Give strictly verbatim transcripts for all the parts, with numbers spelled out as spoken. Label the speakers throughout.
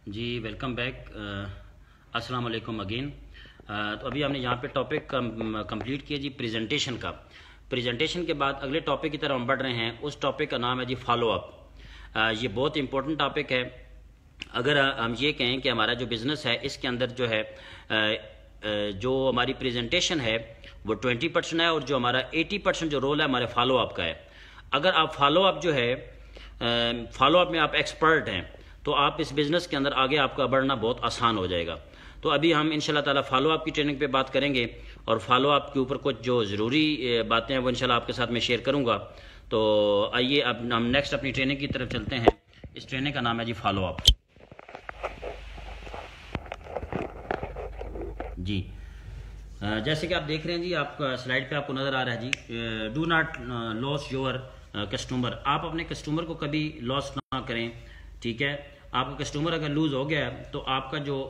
Speaker 1: جی welcome back, السلام علیکم again. تو ابھی ہم نے یہاں پہ ٹاپک کمپلیٹ کیا جی پریزنٹیشن کا. پریزنٹیشن کے بعد اگلے ٹاپک کی طرف ہم بڑھ رہے ہیں. اس ٹاپک کا نام ہے جی فالو اپ. یہ بہت امپورٹنٹ ٹاپک ہے. اگر ہم یہ کہیں کہ ہمارا جو بزنس ہے اس کے اندر جو ہے جو ہماری پریزنٹیشن ہے وہ ٹوینٹی پرسینٹ ہے، اور جو ہمارا ایٹی پرسینٹ جو رول ہے ہمارے فالو اپ کا ہے. اگر آپ فالو اپ جو ہے فالو اپ میں آپ ایکسپرٹ ہیں تو آپ اس بزنس کے اندر آگے آپ کا بڑھنا بہت آسان ہو جائے گا. تو ابھی ہم انشاءاللہ تعالی فالو اپ کی ٹریننگ پہ بات کریں گے، اور فالو اپ کے اوپر کچھ جو ضروری باتیں ہیں وہ انشاءاللہ آپ کے ساتھ میں شیئر کروں گا. تو آئیے اب ہم نیکسٹ اپنی ٹریننگ کی طرف چلتے ہیں. اس ٹریننگ کا نام ہے جی فالو اپ. جی جیسے کہ آپ دیکھ رہے ہیں جی، آپ کا سلائڈ پہ آپ کو نظر آ رہا ہے جی do not lose your customer. آپ اپنے کسٹمر کو کبھی لاس نہ کریں. ٹھیک ہے، آپ کا کسٹمر اگر لوز ہو گیا تو آپ کا جو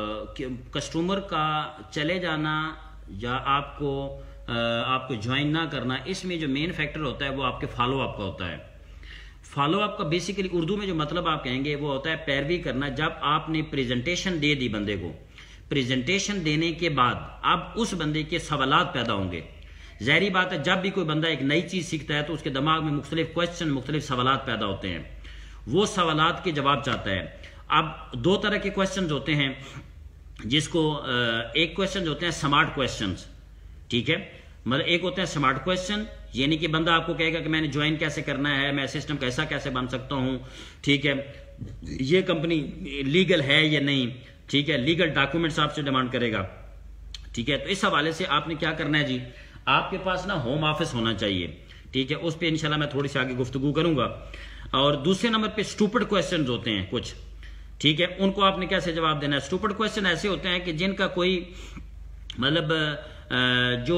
Speaker 1: کسٹمر کا چلے جانا یا آپ کو آپ کو جوائن نہ کرنا، اس میں جو مین فیکٹر ہوتا ہے وہ آپ کے فالو اپ کا ہوتا ہے. فالو اپ کا بیسیکلی اردو میں جو مطلب آپ کہیں گے وہ ہوتا ہے پیروی کرنا. جب آپ نے پریزنٹیشن دے دی بندے کو، پریزنٹیشن دینے کے بعد اب اس بندے کے سوالات پیدا ہوں گے. ظاہری بات ہے جب بھی کوئی بندہ ایک نئی چیز سیکھتا ہے تو اس کے دماغ میں مختلف کوشچن مختلف سوالات پیدا ہوتے ہیں. وہ سوالات کے جواب چاہتا ہے. اب دو طرح کے کوشچنز ہوتے ہیں، جس کو ایک کوشچنز ہوتے ہیں سمارٹ کوشچنز. ٹھیک ہے، مطلب ایک ہوتے ہیں سمارٹ کوشچن، یعنی کہ بندہ آپ کو کہے گا کہ میں نے جوائن کیسے کرنا ہے، میں سسٹم کیسا کیسے بن سکتا ہوں. ٹھیک ہے، یہ کمپنی لیگل ہے یا نہیں. ٹھیک ہے، لیگل ڈاکومنٹس آپ سے ڈیمانڈ کرے گا. ٹھیک ہے، تو اس حوالے سے آپ نے کیا کرنا ہے جی، آپ کے پاس نا ہوم آفس ہونا چاہیے. ٹھیک ہے، اس پہ انشاءاللہ میں تھوڑی سی آگے گفتگو کروں گا. اور دوسرے نمبر پہ سٹوپڈ کویسچنز ہوتے ہیں کچھ. ٹھیک ہے، ان کو آپ نے کیسے جواب دینا ہے. سٹوپڈ کویسچن ایسے ہوتے ہیں کہ جن کا کوئی مطلب جو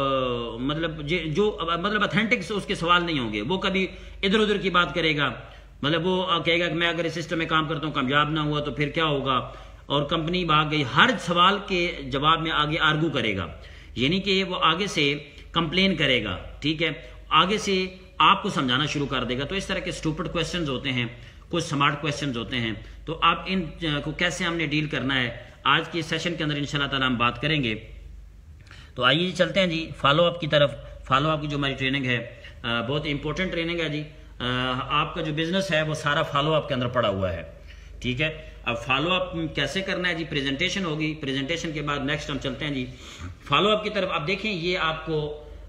Speaker 1: مطلب جو مطلب اتھینٹک اس کے سوال نہیں ہوں گے. وہ کبھی ادھر ادھر کی بات کرے گا. مطلب وہ کہے گا کہ میں اگر اس سسٹم میں کام کرتا ہوں کامیاب نہ ہوا تو پھر کیا ہوگا، اور کمپنی بھاگ گئی. ہر سوال کے جواب میں آگے آرگو کرے گا، یعنی کہ وہ آگے سے کمپلین کرے گا. ٹھیک ہے، آگے سے آپ کو سمجھانا شروع کر دے گا. تو اس طرح کے سٹوپڈ کویسچنز ہوتے ہیں، کچھ سمارٹ کویسچنز ہوتے ہیں. تو آپ ان کو کیسے ہم نے ڈیل کرنا ہے آج کے سیشن کے اندر انشاءاللہ تعالی ہم بات کریں گے. تو آئیے جی چلتے ہیں جی فالو اپ کی طرف. فالو اپ کی جو ہماری ٹریننگ ہے بہت امپورٹنٹ ٹریننگ ہے جی. آپ کا جو بزنس ہے وہ سارا فالو اپ کے اندر پڑا ہوا ہے. ٹھیک ہے، اب فالو اپ کیسے کرنا ہے جی. پریزنٹیشن ہوگی، پریزنٹیشن کے بعد نیکسٹ ہم چلتے ہیں جی فالو اپ کی طرف. اب دیکھیں یہ آپ کو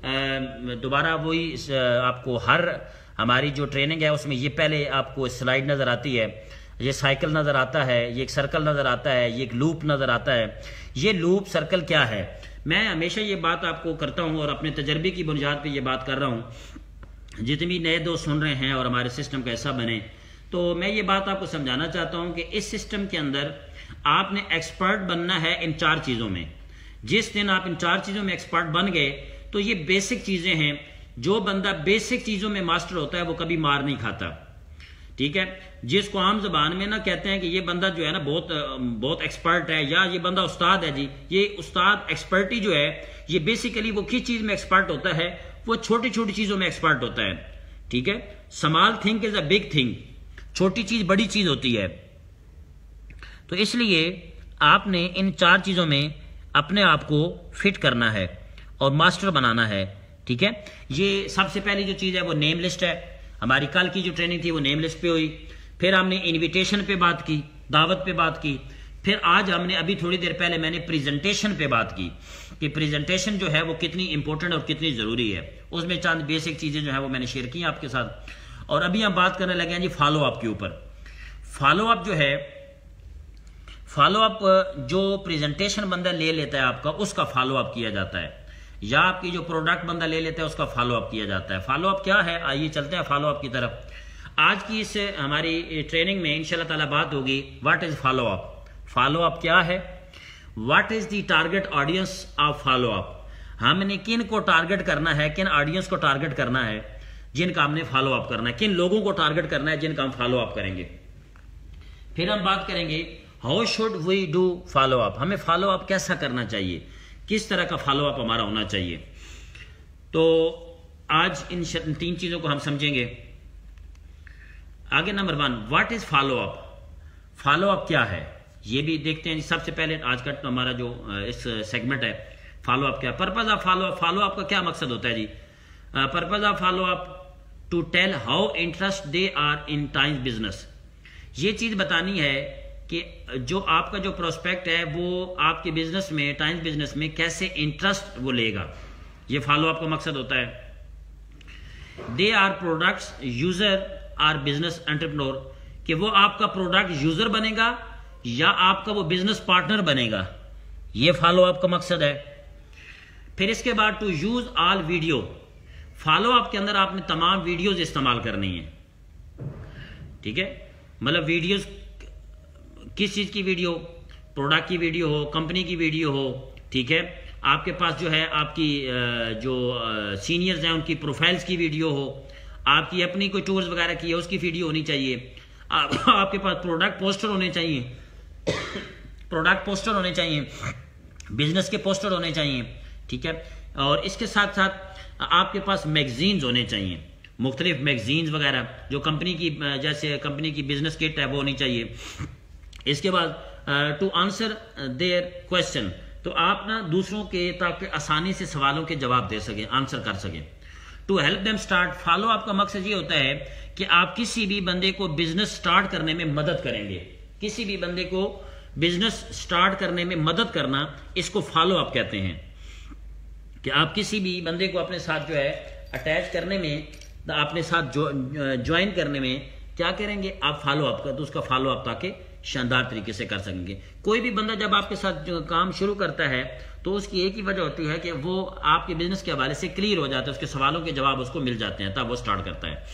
Speaker 1: دوبارہ وہی آپ کو ہر ہماری جو ٹریننگ ہے اس میں یہ پہلے آپ کو سلائیڈ نظر آتی ہے، یہ سائیکل نظر آتا ہے، یہ ایک سرکل نظر آتا ہے، یہ ایک لوپ نظر آتا ہے. یہ لوپ سرکل کیا ہے، میں ہمیشہ یہ بات آپ کو کرتا ہوں اور اپنے تجربے کی بنیاد پہ یہ بات کر رہا ہوں. جتنی نئے دوست سن رہے ہیں اور ہمارے سسٹم کیسا بنے، تو میں یہ بات آپ کو سمجھانا چاہتا ہوں کہ اس سسٹم کے اندر آپ نے ایکسپرٹ بننا ہے ان چار چیزوں میں. جس دن آپ ان چار چیزوں میں ایکسپرٹ بن گئے تو یہ بیسک چیزیں ہیں. جو بندہ بیسک چیزوں میں ماسٹر ہوتا ہے وہ کبھی مار نہیں کھاتا. ٹھیک ہے، جس کو عام زبان میں نا کہتے ہیں کہ یہ بندہ جو ہے نا بہت بہت ایکسپرٹ ہے، یا یہ بندہ استاد ہے جی. یہ استاد ایکسپرٹی جو ہے یہ بیسیکلی وہ کس چیز میں ایکسپرٹ ہوتا ہے، وہ چھوٹی چھوٹی چیزوں میں ایکسپرٹ ہوتا ہے. ٹھیک ہے، small thing is a big thing. چھوٹی چیز بڑی چیز ہوتی ہے. تو اس لیے آپ نے ان چار چیزوں میں اپنے آپ کو فٹ کرنا ہے اور ماسٹر بنانا ہے. ٹھیک ہے، یہ سب سے پہلی جو چیز ہے وہ نیم لسٹ ہے. ہماری کل کی جو ٹریننگ تھی وہ نیم لسٹ پہ ہوئی. پھر ہم نے انویٹیشن پہ بات کی، دعوت پہ بات کی. پھر آج ہم نے ابھی تھوڑی دیر پہلے میں نے پریزنٹیشن پہ بات کی کہ پریزنٹیشن جو ہے وہ کتنی امپورٹنٹ اور کتنی ضروری ہے. اس میں چند بیسک چیزیں جو ہیں وہ میں نے شیئر کی ہیں آپ کے ساتھ. اور ابھی ہم بات کرنے لگے ہیں جی فالو اپ کے اوپر. فالو اپ جو ہے، فالو اپ جو پریزنٹیشن بندہ لے لیتا ہے آپ کا، اس کا فالو اپ کیا جاتا ہے. یا آپ کی جو پروڈکٹ بندہ لے لیتا ہے اس کا فالو اپ کیا جاتا ہے. فالو اپ کیا ہے، آئیے چلتے ہیں فالو اپ کی طرف. آج کی اس ہماری ٹریننگ میں انشاءاللہ تعالی بات ہوگی what is follow up. Follow up کیا ہے، what is the target audience of follow up. ہم نے کن کو ٹارگٹ کرنا ہے، کن آڈینس کو ٹارگٹ کرنا ہے جن کا ہم نے فالو اپ کرنا ہے، کن لوگوں کو ٹارگٹ کرنا ہے جن کا ہم فالو اپ کریں گے. پھر ہم بات کریں گے how should we do follow up. ہمیں فالو اپ کیسا کرنا چاہیے، کس طرح کا فالو اپ ہمارا ہونا چاہیے. تو آج ان تین چیزوں کو ہم سمجھیں گے. آگے number one, what is follow up. Follow up کیا ہے یہ بھی دیکھتے ہیں. سب سے پہلے آج کا ہمارا جو اس سیگمنٹ ہے فالو اپ کیا. Purpose of follow up, follow up کا کیا مقصد ہوتا ہے جی؟ Purpose of follow up to tell how interest they are in times business. یہ چیز بتانی ہے کہ جو آپ کا جو پروسپیکٹ ہے وہ آپ کے بزنس میں, ٹائمز بزنس میں کیسے انٹرسٹ وہ لے گا. یہ فالو اپ کا مقصد ہوتا ہے. They are products user or business entrepreneur, کہ وہ آپ کا پروڈکٹ یوزر بنے گا یا آپ کا وہ بزنس پارٹنر بنے گا. یہ فالو اپ کا مقصد ہے. پھر اس کے بعد to use all video. Follow up کے اندر آپ نے تمام ویڈیوز استعمال کرنی ہیں. ٹھیک ہے, مطلب ویڈیوز کس چیز کی ویڈیو؟ پروڈکٹ کی ویڈیو ہو, کمپنی کی ویڈیو ہو. ٹھیک ہے, آپ کے پاس جو ہے آپ کی جو سینئرز ہیں ان کی پروفائلز کی ویڈیو ہو, آپ کی اپنی کوئی ٹورز وغیرہ کی ہے اس کی ویڈیو ہونی چاہیے. آپ کے پاس پروڈکٹ پوسٹر ہونے چاہیے, پروڈکٹ پوسٹر ہونے چاہیے, بزنس کے پوسٹر ہونے چاہیے. ٹھیک ہے, اور اس کے ساتھ ساتھ آپ کے پاس میگزینز ہونے چاہیے, مختلف میگزینز وغیرہ جو کمپنی کی, جیسے کمپنی کی بزنس کٹ ہے وہ ہونی چاہیے. اس کے بعد ٹو آنسر دیئر کویشچن, تو آپ نا دوسروں کے تاکہ آسانی سے سوالوں کے جواب دے سکیں, آنسر کر سکیں. To help them start. Follow up کا مقصد یہ ہوتا ہے کہ آپ کسی بھی بندے کو بزنس اسٹارٹ کرنے میں مدد کریں گے. کسی بھی بندے کو بزنس اسٹارٹ کرنے میں مدد کرنا, اس کو فالو اپ کہتے ہیں. کہ آپ کسی بھی بندے کو اپنے ساتھ جو ہے اٹیچ کرنے میں, اپنے ساتھ جوائن کرنے میں کیا کریں گے آپ؟ فالو اپ کا. تو اس کا فالو اپ تاکہ شاندار طریقے سے کر سکیں گے. کوئی بھی بندہ جب آپ کے ساتھ جو کام شروع کرتا ہے تو اس کی ایک ہی وجہ ہوتی ہے کہ وہ آپ کے بزنس کے حوالے سے کلیئر ہو جاتا ہے, اس کے سوالوں کے جواب اس کو مل جاتے ہیں, تب وہ سٹارٹ کرتا ہے.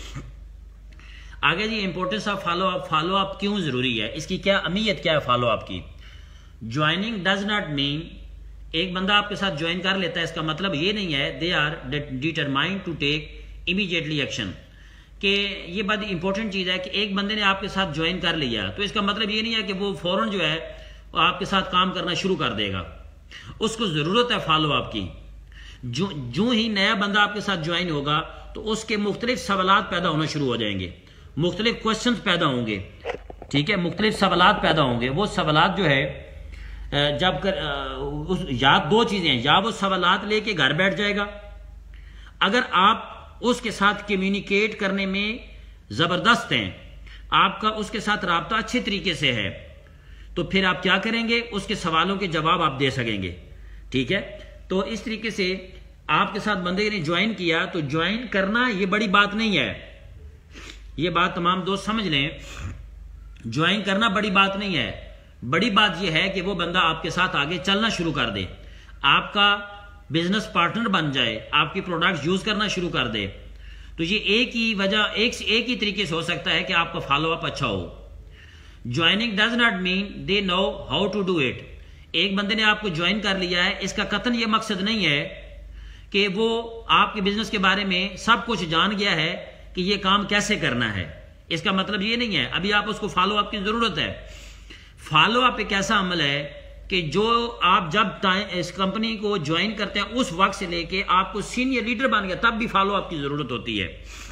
Speaker 1: آگے جی, importance of follow up. Follow up کیوں ضروری ہے, اس کی کیا اہمیت کیا ہے فالو اپ کی؟ جوائننگ ڈز ناٹ مین, ایک بندہ آپ کے ساتھ جوائن کر لیتا ہے اس کا مطلب یہ نہیں ہے they are determined to take immediately action, کہ یہ بڑی امپورٹنٹ چیز ہے کہ ایک بندے نے آپ کے ساتھ جوائن کر لیا تو اس کا مطلب یہ نہیں ہے کہ وہ فوراً جو ہے آپ کے ساتھ کام کرنا شروع کر دے گا. اس کو ضرورت ہے فالو اپ کی. جو جو ہی نیا بندہ آپ کے ساتھ جوائن ہوگا تو اس کے مختلف سوالات پیدا ہونا شروع ہو جائیں گے, مختلف کوشچنز پیدا ہوں گے. ٹھیک ہے, مختلف سوالات پیدا ہوں گے. وہ سوالات جو ہے جب کر یا دو چیزیں, یا وہ سوالات لے کے گھر بیٹھ جائے گا, اگر آپ اس کے ساتھ کمیونیکیٹ کرنے میں زبردست ہیں, آپ کا اس کے ساتھ رابطہ اچھے طریقے سے ہے, تو پھر آپ کیا کریں گے, اس کے سوالوں کے جواب آپ دے سکیں گے. ٹھیک ہے, تو اس طریقے سے آپ کے ساتھ بندے نے جوائن کیا تو جوائن کرنا یہ بڑی بات نہیں ہے. یہ بات تمام دوست سمجھ لیں, جوائن کرنا بڑی بات نہیں ہے. بڑی بات یہ ہے کہ وہ بندہ آپ کے ساتھ آگے چلنا شروع کر دے, آپ کا بزنس پارٹنر بن جائے, آپ کی پروڈکٹس یوز کرنا شروع کر دے. تو یہ ایک ہی وجہ, ایک ایک ہی طریقے سے ہو سکتا ہے کہ آپ کا فالو اپ اچھا ہو. Joining does not mean they know how to do it. ایک بندے نے آپ کو جوائن کر لیا ہے, اس کا قطعاً یہ مقصد نہیں ہے کہ وہ آپ کے بزنس کے بارے میں سب کچھ جان گیا ہے کہ یہ کام کیسے کرنا ہے. اس کا مطلب یہ نہیں ہے. ابھی آپ اس کو فالو اپ کی ضرورت ہے. فالو اپ ایک ایسا عمل ہے کہ جو آپ جب اس کمپنی کو جوائن کرتے ہیں اس وقت سے لے کے آپ کو سینئر لیڈر بن گیا تب بھی فالو اپ کی ضرورت ہوتی ہے.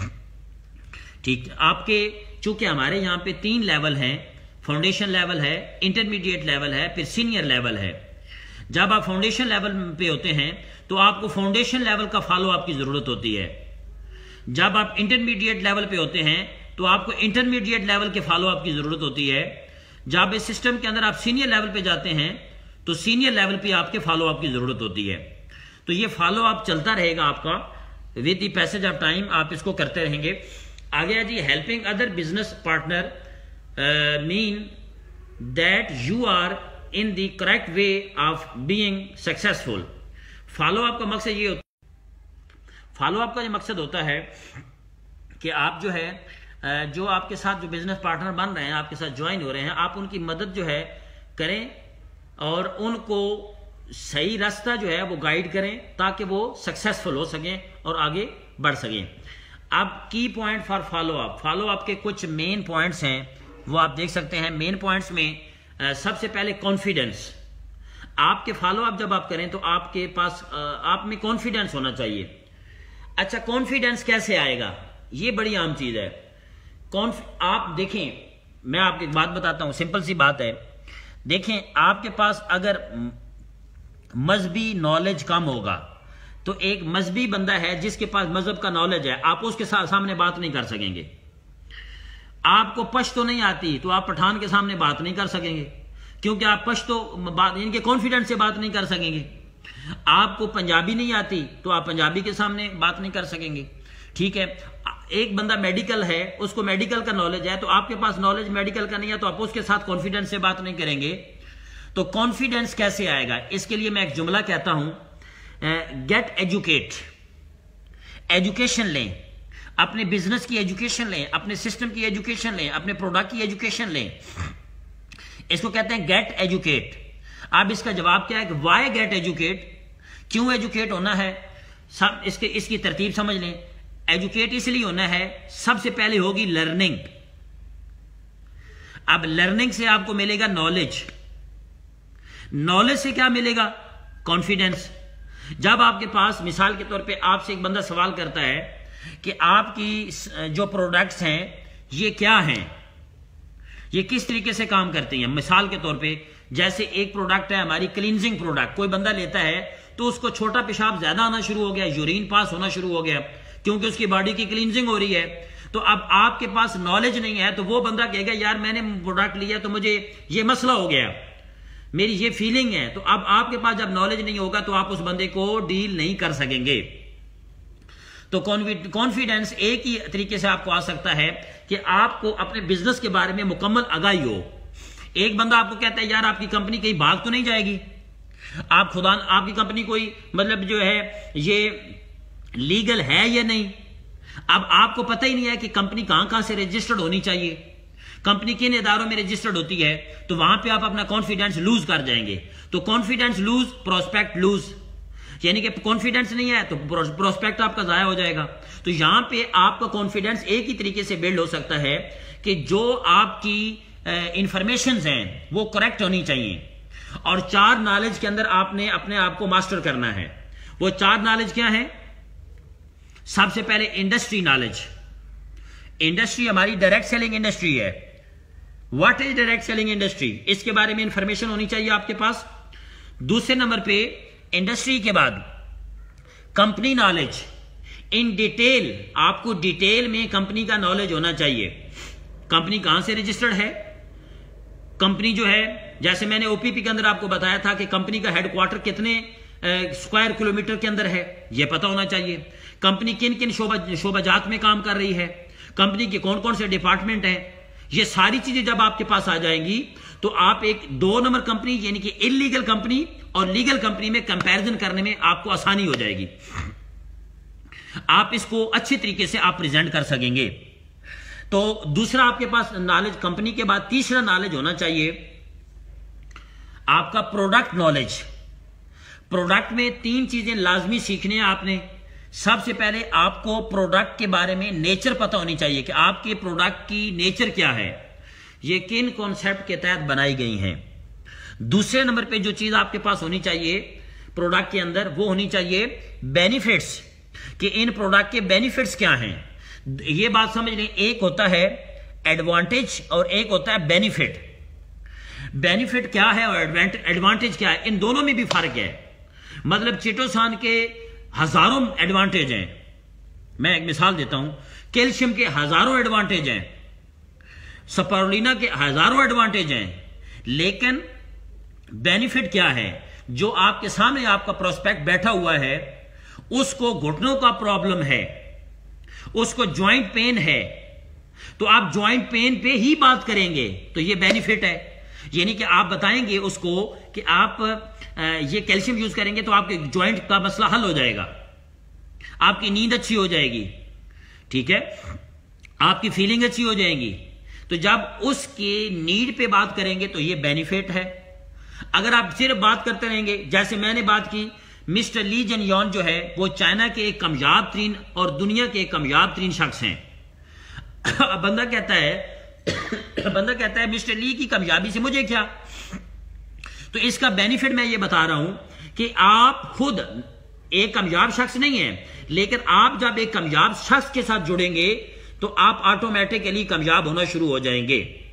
Speaker 1: ٹھیک, آپ کے چونکہ ہمارے یہاں پہ تین لیول ہیں, فاؤنڈیشن لیول ہے, انٹرمیڈیٹ لیول ہے, پھر سینئر لیول ہے. جب آپ فاؤنڈیشن لیول پہ ہوتے ہیں تو آپ کو فاؤنڈیشن لیول کا فالو اپ کی ضرورت ہوتی ہے. جب آپ انٹرمیڈیٹ لیول پہ ہوتے ہیں تو آپ کو انٹرمیڈیٹ لیول کے فالو اپ کی ضرورت ہوتی ہے. جب اس سسٹم کے اندر آپ سینئر لیول پہ جاتے ہیں تو سینئر لیول پہ آپ کے فالو اپ کی ضرورت ہوتی ہے. تو یہ فالو اپ چلتا رہے گا آپ کا with the passage of time, آپ اس کو کرتے رہیں گے. آگے جی, helping other business partner mean that you are in the correct way of being successful. Follow up کا مقصد یہ ہوتا ہے, فالو اپ کا یہ مقصد ہوتا ہے کہ آپ جو ہے جو آپ کے ساتھ جو بزنس پارٹنر بن رہے ہیں, آپ کے ساتھ جوائن ہو رہے ہیں, آپ ان کی مدد جو ہے کریں اور ان کو صحیح راستہ جو ہے وہ گائیڈ کریں تاکہ وہ سکسیسفل ہو سکیں اور آگے بڑھ سکیں. اب key point for follow up. Follow up کے کچھ مین پوائنٹس ہیں, وہ آپ دیکھ سکتے ہیں. مین پوائنٹس میں سب سے پہلے کانفیڈنس. آپ کے فالو اپ جب آپ کریں تو آپ کے پاس آپ میں کانفیڈنس ہونا چاہیے. اچھا, کانفیڈنس کیسے آئے گا؟ یہ بڑی عام چیز ہے. آپ دیکھیں میں آپ کو ایک بات بتاتا ہوں، سمپل سی بات ہے. دیکھیں آپ کے پاس اگر مذہبی نالج کم ہوگا تو ایک مذہبی بندہ ہے جس کے پاس مذہب کا نالج ہے، آپ اس کے سامنے بات نہیں کر سکیں گے. آپ کو پشتو نہیں آتی تو آپ پٹھان کے سامنے بات نہیں کر سکیں گے، کیونکہ آپ پشتو بات ان کے کانفیڈنس سے بات نہیں کر سکیں گے. آپ کو پنجابی نہیں آتی تو آپ پنجابی کے سامنے بات نہیں کر سکیں گے. ٹھیک ہے، ایک بندہ میڈیکل ہے، اس کو میڈیکل کا نالج ہے، تو آپ کے پاس نالج میڈیکل کا نہیں ہے تو آپ اس کے ساتھ کانفیڈنس سے بات نہیں کریں گے. تو کانفیڈنس کیسے آئے گا؟ اس کے لیے میں ایک جملہ کہتا ہوں، گیٹ ایجوکیٹ. ایجوکیشن لیں، اپنے بزنس کی ایجوکیشن لیں، اپنے سسٹم کی ایجوکیشن لیں، اپنے پروڈکٹ کی ایجوکیشن لیں. اس کو کہتے ہیں گیٹ ایجوکیٹ. اب اس کا جواب کیا ہے کہ وائی گیٹ ایجوکیٹ، کیوں ایجوکیٹ ہونا ہے؟ سب اس کے اس کی ترتیب سمجھ لیں. ایجوکیٹ اس لیے ہونا ہے، سب سے پہلے ہوگی لرننگ. اب لرننگ سے آپ کو ملے گا نالج، نالج سے کیا ملے گا؟ کانفیڈنس. جب آپ کے پاس مثال کے طور پہ آپ سے ایک بندہ سوال کرتا ہے کہ آپ کی جو پروڈکٹس ہیں یہ کیا ہیں، یہ کس طریقے سے کام کرتے ہیں. مثال کے طور پہ جیسے ایک پروڈکٹ ہے ہماری کلینزنگ پروڈکٹ، کوئی بندہ لیتا ہے تو اس کو چھوٹا پیشاب زیادہ آنا شروع ہو گیا، یورین پاس ہونا شروع ہو گیا، کیونکہ اس کی باڈی کی کلینزنگ ہو رہی ہے. تو اب آپ کے پاس نالج نہیں ہے تو وہ بندہ کہے گا یار میں نے پروڈکٹ لیا تو مجھے یہ مسئلہ ہو گیا، میری یہ فیلنگ ہے. تو اب آپ کے پاس جب نالج نہیں ہوگا تو آپ اس بندے کو ڈیل نہیں کر سکیں گے. تو کانفیڈنس ایک ہی طریقے سے آپ کو آ سکتا ہے کہ آپ کو اپنے بزنس کے بارے میں مکمل آگاہی ہو. ایک بندہ آپ کو کہتا ہے یار آپ کی کمپنی کہیں بھاگ تو نہیں جائے گی، آپ خدا آپ کی کمپنی کوئی مطلب جو ہے یہ لیگل ہے یا نہیں. اب آپ کو پتہ ہی نہیں ہے کہ کمپنی کہاں کہاں سے رجسٹرڈ ہونی چاہیے، کمپنی کن اداروں میں رجسٹرڈ ہوتی ہے، تو وہاں پہ آپ اپنا کانفیڈنس لوز کر جائیں گے. تو کانفیڈنس لوز، پروسپیکٹ لوز، یعنی کہ کانفیڈنس نہیں ہے تو پروسپیکٹ آپ کا ضائع ہو جائے گا. تو یہاں پہ آپ کا کانفیڈنس ایک ہی طریقے سے بلڈ ہو سکتا ہے کہ جو آپ کی انفارمیشنز ہیں وہ کریکٹ ہونی چاہیے، اور چار نالج کے اندر آپ نے اپنے آپ کو ماسٹر کرنا ہے. وہ چار نالج کیا ہیں؟ سب سے پہلے انڈسٹری نالج. انڈسٹری ہماری ڈائریکٹ سیلنگ انڈسٹری ہے. What is direct selling industry? اس کے بارے میں انفارمیشن ہونی چاہیے آپ کے پاس. دوسرے نمبر پہ انڈسٹری کے بعد کمپنی نالج. ان ڈیٹیل آپ کو ڈیٹیل میں کمپنی کا نالج ہونا چاہیے. کمپنی کہاں سے رجسٹرڈ ہے، کمپنی جو ہے جیسے میں نے او پی پی کے اندر آپ کو بتایا تھا کہ کمپنی کا ہیڈ کوارٹر کتنے اسکوائر کلومیٹر کے اندر ہے، یہ پتا ہونا چاہیے. کمپنی کن کن شعبہ جات میں کام کر رہی ہے، کمپنی کے کون کون سے ڈپارٹمنٹ ہیں، یہ ساری چیزیں جب آپ کے پاس آ جائیں گی تو آپ ایک دو نمبر کمپنی یعنی کہ انلیگل کمپنی اور لیگل کمپنی میں کمپیرزن کرنے میں آپ کو آسانی ہو جائے گی. آپ اس کو اچھے طریقے سے آپ پریزنٹ کر سکیں گے. تو دوسرا آپ کے پاس نالج کمپنی کے بعد تیسرا نالج ہونا چاہیے آپ کا پروڈکٹ نالج. پروڈکٹ میں تین چیزیں لازمی سیکھنے ہیں آپ نے. سب سے پہلے آپ کو پروڈکٹ کے بارے میں نیچر پتہ ہونی چاہیے کہ آپ کے پروڈکٹ کی نیچر کیا ہے، یہ کن کانسیپٹ کے تحت بنائی گئی ہیں. دوسرے نمبر پہ جو چیز آپ کے پاس ہونی چاہیے پروڈکٹ کے اندر وہ ہونی چاہیے بینیفٹس، کہ ان پروڈکٹ کے بینیفٹس کیا ہیں. یہ بات سمجھ لیں، ایک ہوتا ہے ایڈوانٹیج اور ایک ہوتا ہے بینیفٹ. بینیفٹ کیا ہے اور ایڈوانٹیج کیا ہے، ان دونوں میں بھی فرق ہے. مطلب چیٹوسان کے ہزاروں ایڈوانٹیج ہیں، میں ایک مثال دیتا ہوں، کیلشیم کے ہزاروں ایڈوانٹیج ہیں، سپرولینا کے ہزاروں ایڈوانٹیج ہیں، لیکن بینیفٹ کیا ہے؟ جو آپ کے سامنے آپ کا پروسپیکٹ بیٹھا ہوا ہے اس کو گھٹنوں کا پرابلم ہے، اس کو جوائنٹ پین ہے، تو آپ جوائنٹ پین پہ ہی بات کریں گے تو یہ بینیفٹ ہے. یعنی کہ آپ بتائیں گے اس کو کہ آپ یہ کیلشیم یوز کریں گے تو آپ کے جوائنٹ کا مسئلہ حل ہو جائے گا، آپ کی نیند اچھی ہو جائے گی، ٹھیک ہے، آپ کی فیلنگ اچھی ہو جائے گی. تو جب اس کی نیڈ پہ بات کریں گے تو یہ بینیفٹ ہے. اگر آپ صرف بات کرتے رہیں گے جیسے میں نے بات کی، مسٹر لی جن یون جو ہے وہ چائنا کے ایک کامیاب ترین اور دنیا کے ایک کامیاب ترین شخص ہیں. بندہ کہتا ہے بندہ کہتا ہے مسٹر لی کی کامیابی سے مجھے کیا. تو اس کا بینیفٹ میں یہ بتا رہا ہوں کہ آپ خود ایک کامیاب شخص نہیں ہیں، لیکن آپ جب ایک کامیاب شخص کے ساتھ جڑیں گے تو آپ آٹومیٹکلی کامیاب ہونا شروع ہو جائیں گے.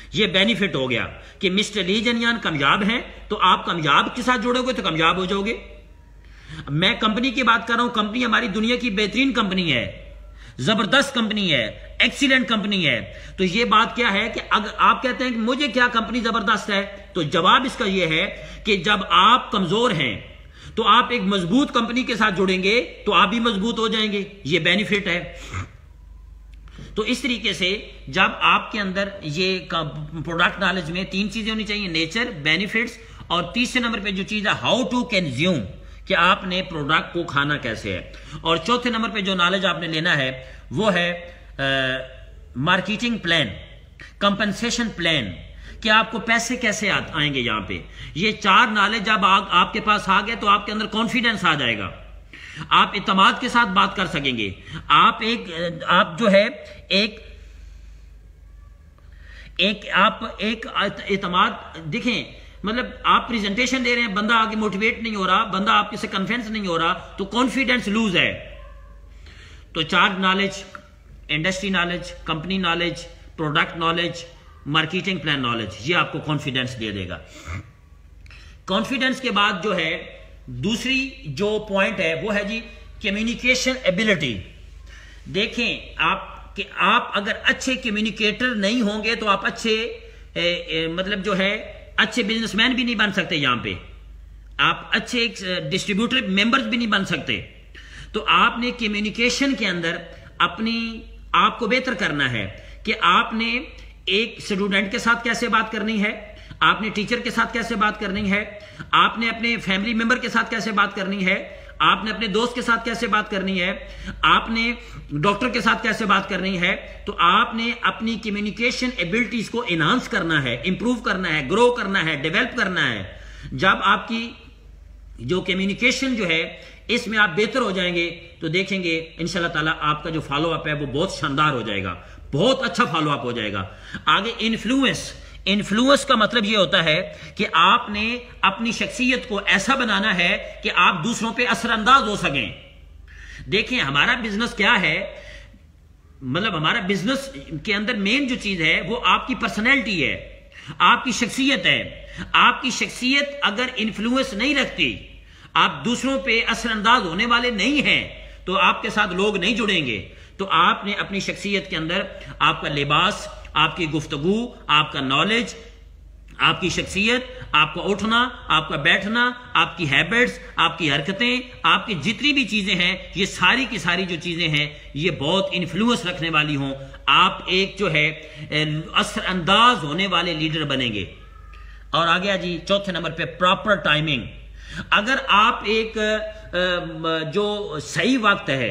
Speaker 1: یہ بینیفٹ ہو گیا کہ مسٹر لی جنیان کامیاب ہیں تو آپ کامیاب کے ساتھ جڑو گے تو کامیاب ہو جاؤ گے. میں کمپنی کی بات کر رہا ہوں, کمپنی ہماری دنیا کی بہترین کمپنی ہے, زبردست کمپنی ہے, ایکسیلنٹ کمپنی ہے. تو یہ بات کیا ہے کہ اگر آپ کہتے ہیں کہ مجھے کیا کمپنی زبردست ہے, تو جواب اس کا یہ ہے کہ جب آپ کمزور ہیں تو آپ ایک مضبوط کمپنی کے ساتھ جڑیں گے تو آپ بھی مضبوط ہو جائیں گے. یہ بینیفٹ ہے. تو اس طریقے سے جب آپ کے اندر یہ پروڈکٹ نالج میں تین چیزیں ہونی چاہیے, نیچر, بینیفٹس, اور تیسرے نمبر پہ جو چیز ہے ہاؤ ٹو کنزیوم, کہ آپ نے پروڈکٹ کو کھانا کیسے ہے. اور چوتھے نمبر پہ جو نالج آپ نے لینا ہے وہ ہے مارکیٹنگ پلان, کمپنسیشن پلان, کہ آپ کو پیسے کیسے آئیں گے یہاں پہ. یہ چار نالج جب آپ کے پاس آ گئے تو آپ کے اندر کانفیڈنس آ جائے گا, آپ اعتماد کے ساتھ بات کر سکیں گے. آپ ایک آپ جو ہے ایک ایک آپ ایک اعتماد دیکھیں, مطلب آپ پریزنٹیشن دے رہے ہیں, بندہ آگے موٹیویٹ نہیں ہو رہا, بندہ آپ کے سے کنفیڈنس نہیں ہو رہا, تو کانفیڈنس لوز ہے. تو چار knowledge, industry knowledge, company knowledge, product knowledge, marketing plan knowledge, یہ آپ کو کانفیڈنس دے دے گا. کانفیڈنس کے بعد جو ہے دوسری جو پوائنٹ ہے وہ ہے جی کمیونیکیشن ایبلٹی. دیکھیں آپ کہ آپ اگر اچھے کمیونیکیٹر نہیں ہوں گے تو آپ اچھے اے, اے, مطلب جو ہے اچھے بزنس مین بھی نہیں بن سکتے. یہاں پہ آپ اچھے ڈسٹریبیوٹر ممبرز بھی نہیں بن سکتے. تو آپ نے کمیونیکیشن کے اندر اپنی آپ کو بہتر کرنا ہے کہ آپ نے ایک اسٹوڈنٹ کے ساتھ کیسے بات کرنی ہے, آپ نے ٹیچر کے ساتھ کیسے بات کرنی ہے, آپ نے اپنے فیملی ممبر کے ساتھ کیسے بات کرنی ہے, آپ نے اپنے دوست کے ساتھ کیسے بات کرنی ہے, آپ نے ڈاکٹر کے ساتھ کیسے بات کرنی ہے. تو آپ نے اپنی کمیونیکیشن ایبلٹیز کو انہانس کرنا ہے, امپروو کرنا ہے, گرو کرنا ہے, ڈیولپ کرنا ہے. جب آپ کی جو کمیونیکیشن جو ہے اس میں آپ بہتر ہو جائیں گے تو دیکھیں گے انشاءاللہ تعالیٰ آپ کا جو فالو اپ ہے وہ بہت شاندار ہو جائے گا, بہت اچھا فالو اپ ہو جائے گا. آگے انفلوئنس. انفلوئنس کا مطلب یہ ہوتا ہے کہ آپ نے اپنی شخصیت کو ایسا بنانا ہے کہ آپ دوسروں پہ اثر انداز ہو سکیں. دیکھیں ہمارا بزنس کیا ہے, مطلب ہمارا بزنس کے اندر مین جو چیز ہے وہ آپ کی پرسنالٹی ہے, آپ کی شخصیت ہے. آپ کی شخصیت اگر انفلوئنس نہیں رکھتی, آپ دوسروں پہ اثر انداز ہونے والے نہیں ہیں, تو آپ کے ساتھ لوگ نہیں جڑیں گے. تو آپ نے اپنی شخصیت کے اندر آپ کا لباس, آپ کی گفتگو, آپ کا نالج, آپ کی شخصیت, آپ کا اٹھنا, آپ کا بیٹھنا, آپ کی ہیبٹس, آپ کی حرکتیں, آپ کی جتنی بھی چیزیں ہیں, یہ ساری کی ساری جو چیزیں ہیں یہ بہت انفلوئنس رکھنے والی ہوں. آپ ایک جو ہے اثر انداز ہونے والے لیڈر بنیں گے. اور آگے جی چوتھے نمبر پہ پراپر ٹائمنگ. اگر آپ ایک جو صحیح وقت ہے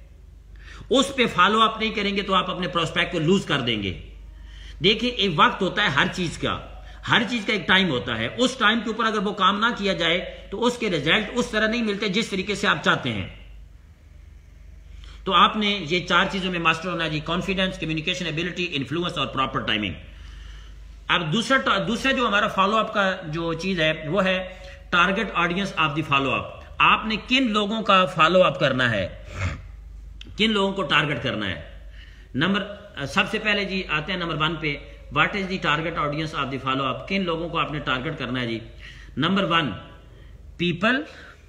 Speaker 1: اس پہ فالو اپ نہیں کریں گے تو آپ اپنے پروسپیکٹ کو لوز کر دیں گے. دیکھیں ایک وقت ہوتا ہے ہر چیز کا, ہر چیز کا ایک ٹائم ہوتا ہے. اس ٹائم کے اوپر اگر وہ کام نہ کیا جائے تو اس کے ریزلٹ اس طرح نہیں ملتے جس طریقے سے آپ چاہتے ہیں. تو آپ نے یہ چار چیزوں میں ماسٹر ہونا ہے جی, کانفیڈنس, کمیونیکیشن ایبلٹی, انفلوئنس اور پراپر ٹائمنگ. اب دوسرا دوسرا جو ہمارا فالو اپ کا جو چیز ہے وہ ہے target audience of the follow up. آپ نے کن لوگوں کا فالو اپ کرنا ہے, کن لوگوں کو ٹارگٹ کرنا ہے. نمبر سب سے پہلے جی آتے ہیں نمبر ون پہ, what is the target audience of the follow up. کن لوگوں کو آپ نے ٹارگٹ کرنا ہے جی. Number one, people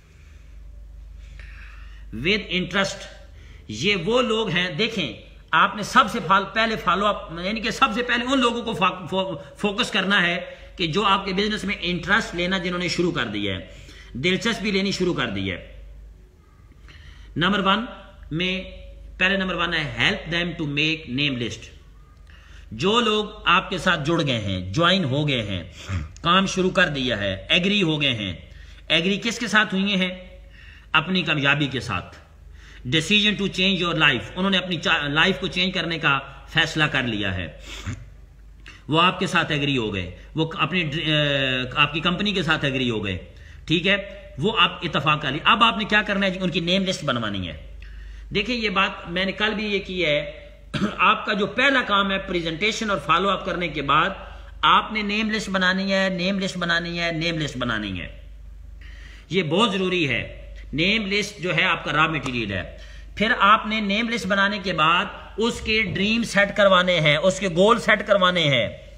Speaker 1: with interest. یہ وہ لوگ ہیں, دیکھیں آپ نے سب سے پہلے فالو اپ یعنی کہ سب سے پہلے ان لوگوں کو فوکس کرنا ہے کہ جو آپ کے بزنس میں انٹرسٹ لینا جنہوں نے شروع کر دیا ہے, دلچسپی لینی شروع کر دی ہے. نمبر ون میں پہلے نمبر ون ہے help them to make name list. جو لوگ آپ کے ساتھ جڑ گئے ہیں, جوائن ہو گئے ہیں, کام شروع کر دیا ہے, ایگری ہو گئے ہیں. ایگری کس کے ساتھ ہوئی ہیں؟ اپنی کامیابی کے ساتھ. Decision to change your life, انہوں نے اپنی لائف کو چینج کرنے کا فیصلہ کر لیا ہے, وہ آپ کے ساتھ ایگری ہو گئے, وہ اپنی آپ کی کمپنی کے ساتھ ایگری ہو گئے. ٹھیک ہے, وہ آپ اتفاق کر لی. اب آپ نے کیا کرنا ہے جی, ان کی نیم لسٹ بنوانی ہے. دیکھیں یہ بات میں نے کل بھی یہ کی ہے, آپ کا جو پہلا کام ہے پریزنٹیشن اور فالو اپ کرنے کے بعد آپ نے نیم لسٹ بنانی ہے, نیم لسٹ بنانی ہے, نیم لسٹ بنانی ہے. یہ بہت ضروری ہے. نیم لسٹ جو ہے آپ کا را میٹیریل ہے. پھر آپ نے نیم لسٹ بنانے کے بعد اس کے ڈریم سیٹ کروانے ہیں, اس کے گول سیٹ کروانے ہیں.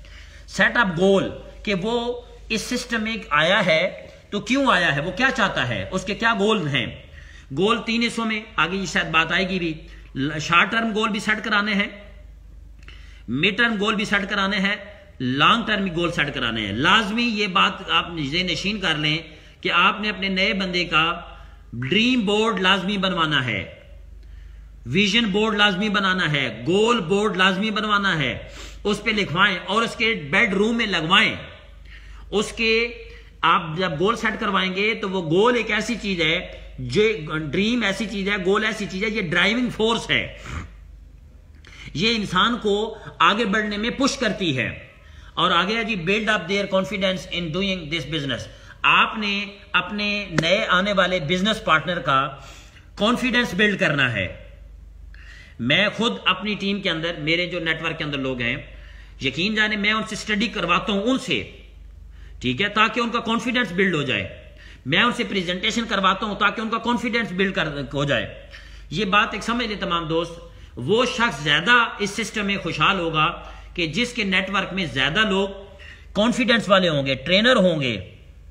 Speaker 1: سیٹ اپ گول کہ وہ اس سسٹم میں آیا ہے تو کیوں آیا ہے, وہ کیا چاہتا ہے, اس کے کیا گول ہیں. گول تین حصوں میں آگے یہ شاید بات آئے گی بھی. شارٹ ٹرم گول بھی سیٹ کرانے ہیں, مڈ ٹرم گول بھی سیٹ کرانے ہیں, لانگ ٹرم گول سیٹ کرانے ہیں. لازمی یہ بات آپ ذہن نشین کر لیں کہ آپ نے اپنے نئے بندے کا ڈریم بورڈ لازمی بنوانا ہے, ویژن بورڈ لازمی بنانا ہے, گول بورڈ لازمی بنوانا ہے, اس پہ لکھوائیں اور اس کے بیڈ روم میں لگوائیں. اس کے آپ جب گول سیٹ کروائیں گے تو وہ گول ایک ایسی چیز ہے, جو ڈریم ایسی چیز ہے, گول ایسی چیز ہے, یہ ڈرائیونگ فورس ہے, یہ انسان کو آگے بڑھنے میں پش کرتی ہے. اور آگے ہے جی build up their confidence in doing this business. آپ نے اپنے نئے آنے والے بزنس پارٹنر کا کانفیڈینس بلڈ کرنا ہے. میں خود اپنی ٹیم کے اندر, میرے جو نیٹ ورک کے اندر لوگ ہیں, یقین جانے میں ان سے اسٹڈی کرواتا ہوں ان سے, ٹھیک ہے, تاکہ ان کا کانفیڈینس بلڈ ہو جائے. میں ان سے پریزنٹیشن کرواتا ہوں تاکہ ان کا کانفیڈینس بلڈ ہو جائے. یہ بات ایک سمجھ لیں تمام دوست, وہ شخص زیادہ اس سسٹم میں خوشحال ہوگا کہ جس کے نیٹ ورک میں زیادہ لوگ کانفیڈینس والے ہوں گے, ٹرینر ہوں گے,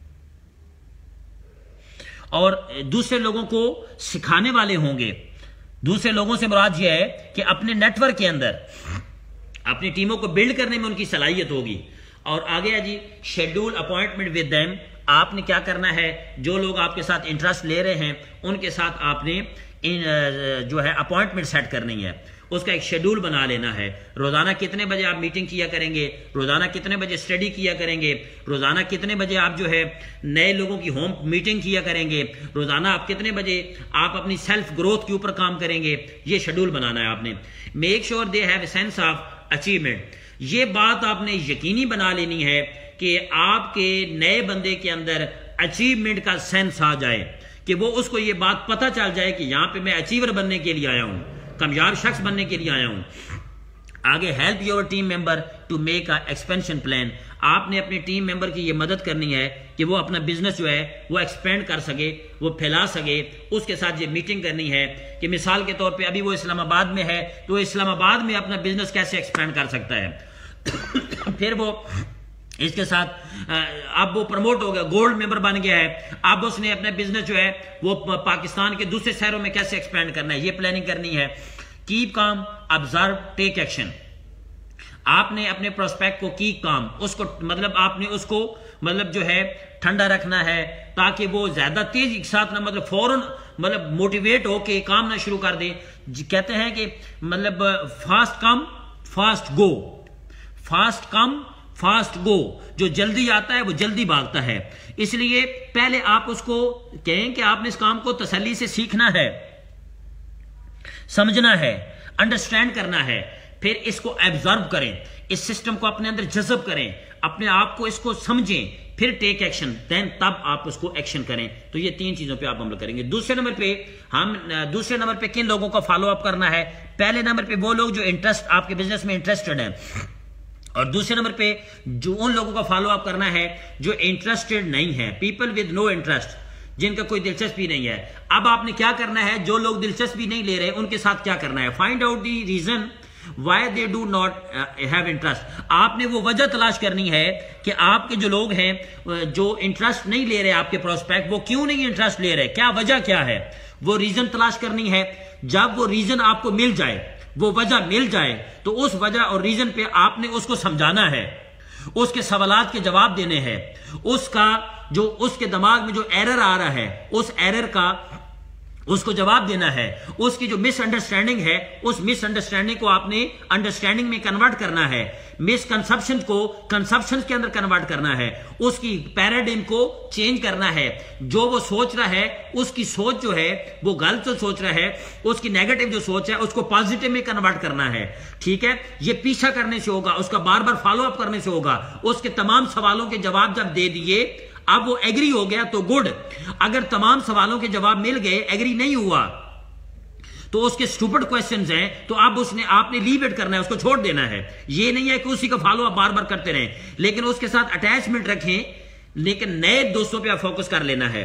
Speaker 1: اور دوسرے لوگوں کو سکھانے والے ہوں گے. دوسرے لوگوں سے مراد یہ ہے کہ اپنے نیٹ ورک کے اندر اپنی ٹیموں کو بلڈ کرنے میں ان کی صلاحیت ہوگی. اور آگے ہے جی شیڈول اپوائنٹمنٹ ود دیم. آپ نے کیا کرنا ہے, جو لوگ آپ کے ساتھ انٹرسٹ لے رہے ہیں ان کے ساتھ آپ نے جو ہے اپوائنٹمنٹ سیٹ کرنی ہے, اس کا ایک شیڈول بنا لینا ہے. روزانہ کتنے بجے آپ میٹنگ کیا کریں گے, روزانہ کتنے بجے اسٹڈی کیا کریں گے, روزانہ کتنے بجے آپ جو ہے نئے لوگوں کی ہوم میٹنگ کیا کریں گے, روزانہ آپ کتنے بجے آپ اپنی سیلف گروتھ کے اوپر کام کریں گے. یہ شیڈول بنانا ہے آپ نے. Make sure they have a sense of achievement. یہ بات آپ نے یقینی بنا لینی ہے کہ آپ کے نئے بندے کے اندر اچیومنٹ کا سینس آ جائے, کہ وہ اس کو یہ بات پتہ چل جائے کہ یہاں پہ میں اچیور بننے کے لیے آیا ہوں, کامیاب شخص بننے کے لیے آیا ہوں. آگے help your team member to make a expansion plan. آپ نے اپنے ٹیم ممبر کی یہ مدد کرنی ہے کہ وہ اپنا بزنس جو ہے وہ ایکسپینڈ کر سکے, وہ پھیلا سکے. اس کے ساتھ یہ میٹنگ کرنی ہے کہ مثال کے طور پہ ابھی وہ اسلام آباد میں ہے تو اسلام آباد میں اپنا بزنس کیسے ایکسپینڈ کر سکتا ہے. پھر وہ اس کے ساتھ اب وہ پروموٹ ہو گیا, گولڈ ممبر بن گیا ہے, اب اس نے اپنا بزنس جو ہے وہ پاکستان کے دوسرے شہروں میں کیسے ایکسپینڈ کرنا ہے, یہ پلاننگ کرنی ہے. Keep calm, observe, take action. آپ نے اپنے پروسپیکٹ کو کیپ کام, اس کو مطلب آپ نے اس کو مطلب جو ہے ٹھنڈا رکھنا ہے تاکہ وہ زیادہ تیزی کے ساتھ نہ مطلب فوراً مطلب موٹیویٹ ہو کے کام نہ شروع کر دے. کہتے ہیں کہ مطلب fast come fast go, fast come fast go. جو جلدی آتا ہے وہ جلدی بھاگتا ہے. اس لیے پہلے آپ اس کو کہیں کہ آپ نے اس کام کو تسلی سے سیکھنا ہے, سمجھنا ہے, انڈرسٹینڈ کرنا ہے, پھر اس کو ایبزارب کریں, اس سسٹم کو اپنے اندر جذب کریں, اپنے آپ کو اس کو سمجھیں, پھر ٹیک ایکشن, دین تب آپ اس کو ایکشن کریں. تو یہ تین چیزوں پہ آپ عمل کریں گے. دوسرے نمبر پہ ہم دوسرے نمبر پہ کن لوگوں کا فالو اپ کرنا ہے. پہلے نمبر پہ وہ لوگ جو انٹرسٹ آپ کے بزنس میں انٹرسٹڈ ہیں, اور دوسرے نمبر پہ جو ان لوگوں کا فالو اپ کرنا ہے جو انٹرسٹڈ نہیں ہے, پیپل ود نو انٹرسٹ, جن کا کوئی دلچسپی نہیں ہے. اب آپ نے کیا کرنا ہے, جو لوگ دلچسپی نہیں لے رہے ان کے ساتھ کیا کرنا ہے, find out the reason why they do not have interest. آپ نے وہ وجہ تلاش کرنی ہے کہ آپ کے جو لوگ ہیں جو انٹرسٹ نہیں لے رہے آپ کے پروسپیکٹ, وہ کیوں نہیں انٹرسٹ لے رہے, کیا وجہ کیا ہے, وہ ریزن تلاش کرنی ہے. جب وہ ریزن آپ کو مل جائے, وہ وجہ مل جائے, تو اس وجہ اور ریزن پہ آپ نے اس کو سمجھانا ہے, اس کے سوالات کے جواب دینے ہیں, اس کا جو اس کے دماغ میں جو ایرر آ رہا ہے اس ایرر کا اس کو جواب دینا ہے. اس کی جو مس انڈرسٹینڈنگ ہے اس مس انڈرسٹینڈنگ کو آپ نے انڈرسٹینڈنگ میں کنورٹ کرنا ہے, مس کنسپشن کو کنسپشن کے اندر کنورٹ کرنا ہے, اس کی پیراڈائم کو چینج کرنا ہے. جو وہ سوچ رہا ہے اس کی سوچ جو ہے وہ غلط جو سوچ رہا ہے, اس کی نیگیٹو جو سوچ ہے اس کو پازیٹو میں کنورٹ کرنا ہے. ٹھیک ہے, یہ پیچھا کرنے سے ہوگا, اس کا بار بار فالو اپ کرنے سے ہوگا. اس کے تمام سوالوں کے جواب جب دے دیے, اب وہ ایگری ہو گیا تو گڈ. اگر تمام سوالوں کے جواب مل گئے, ایگری نہیں ہوا, تو اس کے سٹوپڈ کوسچنز ہیں, تو اب اس نے آپ نے لیو اٹ کرنا ہے, اس کو چھوڑ دینا ہے. یہ نہیں ہے کہ اسی کا فالو اپ بار بار کرتے رہیں, لیکن اس کے ساتھ اٹیچمنٹ رکھیں, لیکن نئے دوستوں پہ آپ فوکس کر لینا ہے.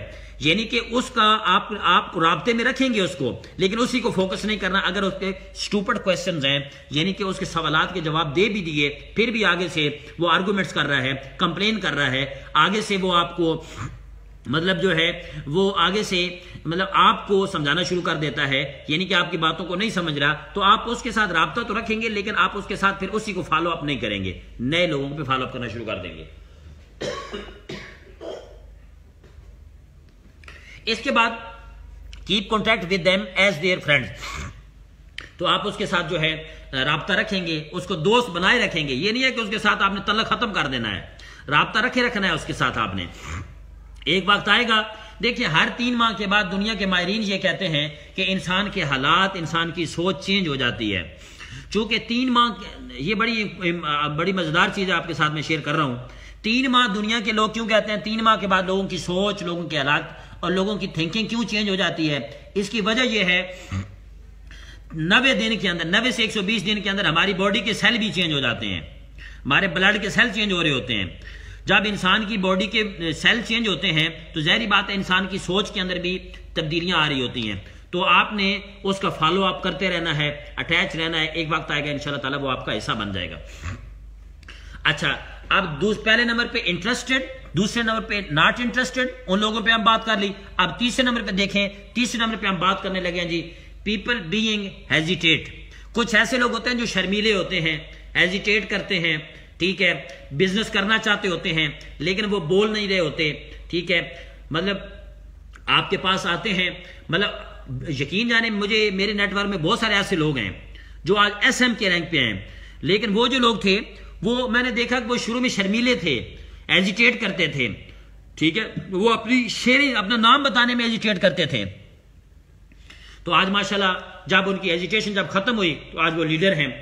Speaker 1: یعنی کہ اس کا آپ آپ رابطے میں رکھیں گے اس کو، لیکن اسی کو فوکس نہیں کرنا. اگر اس کے اسٹوپڈ کویسچنز ہیں، یعنی کہ اس کے سوالات کے جواب دے بھی دیے، پھر بھی آگے سے وہ آرگومنٹس کر رہا ہے، کمپلین کر رہا ہے، آگے سے وہ آپ کو مطلب جو ہے وہ آگے سے مطلب آپ کو سمجھانا شروع کر دیتا ہے، یعنی کہ آپ کی باتوں کو نہیں سمجھ رہا، تو آپ اس کے ساتھ رابطہ تو رکھیں گے، لیکن آپ اس کے ساتھ پھر اسی کو فالو اپ نہیں کریں گے، نئے لوگوں پہ فالو اپ کرنا شروع کر دیں گے. اس کے بعد keep contact with them as their friends. تو آپ اس کے ساتھ جو ہے رابطہ رکھیں گے، اس کو دوست بنائے رکھیں گے. یہ نہیں ہے کہ اس کے ساتھ آپ نے تعلق ختم کر دینا ہے، رابطہ رکھے رکھنا ہے اس کے ساتھ آپ نے. ایک وقت آئے گا، دیکھیں ہر تین ماہ کے بعد دنیا کے ماہرین یہ کہتے ہیں کہ انسان کے حالات، انسان کی سوچ چینج ہو جاتی ہے. چونکہ تین ماہ، یہ بڑی بڑی مزیدار چیز آپ کے ساتھ میں شیئر کر رہا ہوں. تین ماہ دنیا کے لوگ کیوں کہتے ہیں تین ماہ کے بعد لوگوں کی سوچ، لوگوں کے حالات اور لوگوں کی تھنکنگ کیوں چینج ہو جاتی ہے؟ اس کی وجہ یہ ہے نوے دن کے اندر، نوے سے ایک سو بیس دن کے اندر ہماری باڈی کے سیل بھی چینج ہو جاتے ہیں، ہمارے بلڈ کے سیل چینج ہو رہے ہوتے ہیں. جب انسان کی باڈی کے سیل چینج ہوتے ہیں تو ظاہری بات ہے انسان کی سوچ کے اندر بھی تبدیلیاں آ رہی ہوتی ہیں. تو آپ نے اس کا فالو اپ کرتے رہنا ہے، اٹیچ رہنا ہے. ایک وقت آئے گا انشاءاللہ تعالیٰ وہ آپ کا حصہ بن جائے گا. اچھا، اب پہلے نمبر پہ انٹرسٹڈ، دوسرے نمبر پہ ناٹ انٹرسٹڈ، ان لوگوں پہ ہم بات کر لی. اب تیسرے نمبر پہ دیکھیں، تیسرے نمبر پہ ہم بات کرنے لگے ہیں جی پیپل بینگ ہیزیٹیٹ. کچھ ایسے لوگ ہوتے ہیں جو شرمیلے ہوتے ہیں، ہیزیٹیٹ کرتے ہیں، ٹھیک ہے، بزنس کرنا چاہتے ہوتے ہیں لیکن وہ بول نہیں رہے ہوتے. ٹھیک ہے، مطلب آپ کے پاس آتے ہیں، مطلب یقین جانے مجھے میرے نیٹ ورک میں بہت سارے ایسے لوگ ہیں جو آج ایس ایم کے رینک پہ ہیں، لیکن وہ جو لوگ تھے وہ میں نے دیکھا کہ وہ شروع میں شرمیلے تھے، ایجیٹیٹ کرتے تھے. ٹھیک ہے، وہ اپنی شیئرنگ، اپنا نام بتانے میں ایجیٹیٹ کرتے تھے. تو آج ماشاءاللہ جب ان کی ایجیٹیشن جب ختم ہوئی تو آج وہ لیڈر ہیں.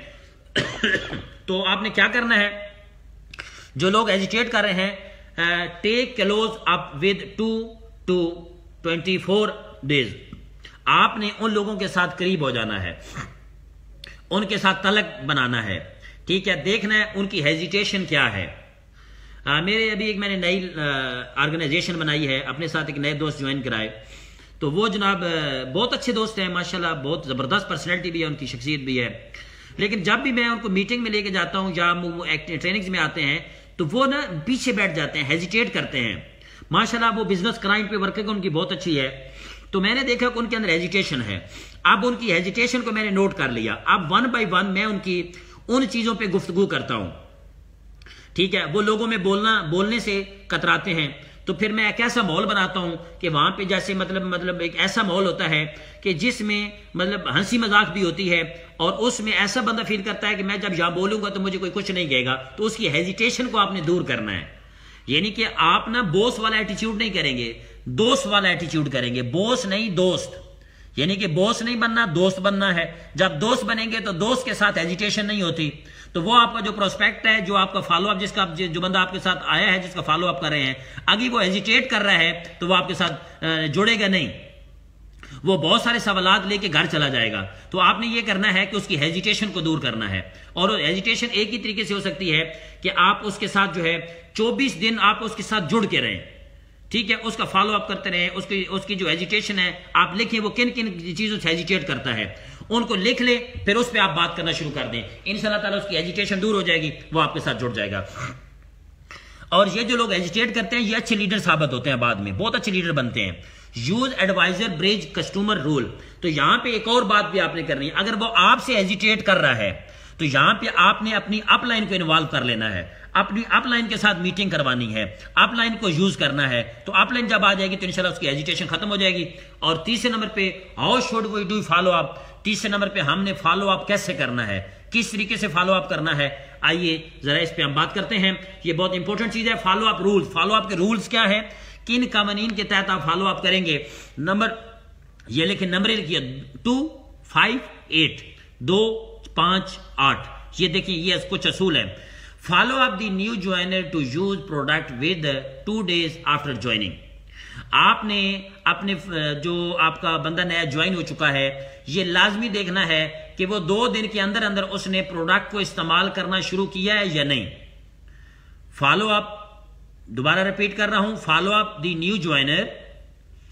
Speaker 1: تو آپ نے کیا کرنا ہے، جو لوگ ایجیٹیٹ کر رہے ہیں، take close up with to to twenty four days. آپ نے ان لوگوں کے ساتھ قریب ہو جانا ہے، ان کے ساتھ تعلق بنانا ہے. ٹھیک ہے، دیکھنا ہے ان کی ہیزیٹیشن کیا ہے. آ, میرے ابھی ایک میں نے نئی آرگنائزیشن بنائی ہے، اپنے ساتھ ایک نئے دوست جوائن کرائے. تو وہ جناب بہت اچھے دوست ہیں ماشاءاللہ، بہت زبردست پرسنالٹی بھی ہے، ان کی شخصیت بھی ہے. لیکن جب بھی میں ان کو میٹنگ میں لے کے جاتا ہوں یا وہ ٹریننگز میں آتے ہیں تو وہ نا پیچھے بیٹھ جاتے ہیں، ہیزیٹیٹ کرتے ہیں. ماشاءاللہ وہ بزنس کرائم پہ ورکنگ ان کی بہت اچھی ہے. تو میں نے دیکھا کہ ان کے اندر ہیزیٹیشن ہے. اب ان کی ہیزیٹیشن کو میں نے نوٹ کر لیا. اب ون بائی ون میں ان کی ان چیزوں پہ گفتگو کرتا ہوں. ٹھیک ہے، وہ لوگوں میں بولنا بولنے سے کتراتے ہیں، تو پھر میں ایک ایسا ماحول بناتا ہوں کہ وہاں پہ جیسے مطلب مطلب ایک ایسا ماحول ہوتا ہے کہ جس میں مطلب ہنسی مذاق بھی ہوتی ہے، اور اس میں ایسا بندہ فیل کرتا ہے کہ میں جب یہاں بولوں گا تو مجھے کوئی کچھ نہیں کہے گا. تو اس کی ہیزیٹیشن کو آپ نے دور کرنا ہے. یعنی کہ آپ نا بوس والا ایٹیچیوڈ نہیں کریں گے، دوست والا ایٹیچیوڈ کریں گے. بوس نہیں، دوست. یعنی کہ بوس نہیں بننا، دوست بننا ہے. جب دوست بنیں گے تو دوست کے ساتھ ایجیٹیشن نہیں ہوتی. تو وہ آپ کا جو پروسپیکٹ ہے، جو آپ کا فالو اپ، جس کا جو بندہ آپ کے ساتھ آیا ہے، جس کا فالو اپ کر رہے ہیں، اگر وہ ایجیٹیٹ کر رہا ہے تو وہ آپ کے ساتھ جڑے گا نہیں، وہ بہت سارے سوالات لے کے گھر چلا جائے گا. تو آپ نے یہ کرنا ہے کہ اس کی ہیزیٹیشن کو دور کرنا ہے. اور ہیزیٹیشن ایک ہی طریقے سے ہو سکتی ہے کہ آپ اس کے ساتھ جو ہے چوبیس دن آپ اس کے ساتھ جڑ کے رہیں. ٹھیک ہے، اس کا فالو اپ کرتے رہیں. اس کی اس کی جو ایجیٹیشن ہے آپ لکھیں وہ کن کن چیزوں سے ایجیٹیٹ کرتا ہے، ان کو لکھ لیں، پھر اس پہ آپ بات کرنا شروع کر دیں. انشاءاللہ تعالیٰ اس کی ایجیٹیشن دور ہو جائے گی، وہ آپ کے ساتھ جڑ جائے گا. اور یہ جو لوگ ایجیٹیٹ کرتے ہیں یہ اچھے لیڈر ثابت ہوتے ہیں، بعد میں بہت اچھے لیڈر بنتے ہیں. Use adviser bridge customer rule. تو یہاں پہ ایک اور بات بھی آپ نے کرنی ہے. اگر وہ آپ سے ایجیٹیٹ کر رہا ہے تو یہاں پہ آپ نے اپنی اپ لائن کو انوالو کر لینا ہے، اپنی اپ لائن کے ساتھ میٹنگ کروانی ہے، اپ لائن کو یوز کرنا ہے. تو اپ لائن جب آ جائے گی تو انشاءاللہ اس کی ایجیٹیشن ختم ہو جائے گی. اور تیسرے نمبر پہ how should we do follow up. تیسرے نمبر پہ ہم نے فالو اپ کیسے کرنا ہے، کس طریقے سے فالو اپ کرنا ہے. آئیے ذرا اس پہ ہم بات کرتے ہیں. یہ بہت امپورٹنٹ چیز ہے، follow up rules. Follow up کے رولز کیا ہے، کن قوانین کے تحت آپ فالو اپ کریں گے. نمبر یہ لکھیں، نمبر لکھیے ٹو فائیو ایٹ، دو پانچ آٹھ. یہ دیکھیں یہ کچھ اصول ہے. Follow up the new joiner to use product with two days after joining. آپ نے اپنے جو آپ کا بندہ نیا جوائن ہو چکا ہے یہ لازمی دیکھنا ہے کہ وہ دو دن کے اندر اندر اس نے پروڈکٹ کو استعمال کرنا شروع کیا ہے یا نہیں. فالو اپ، دوبارہ ریپیٹ کر رہا ہوں، follow up the new joiner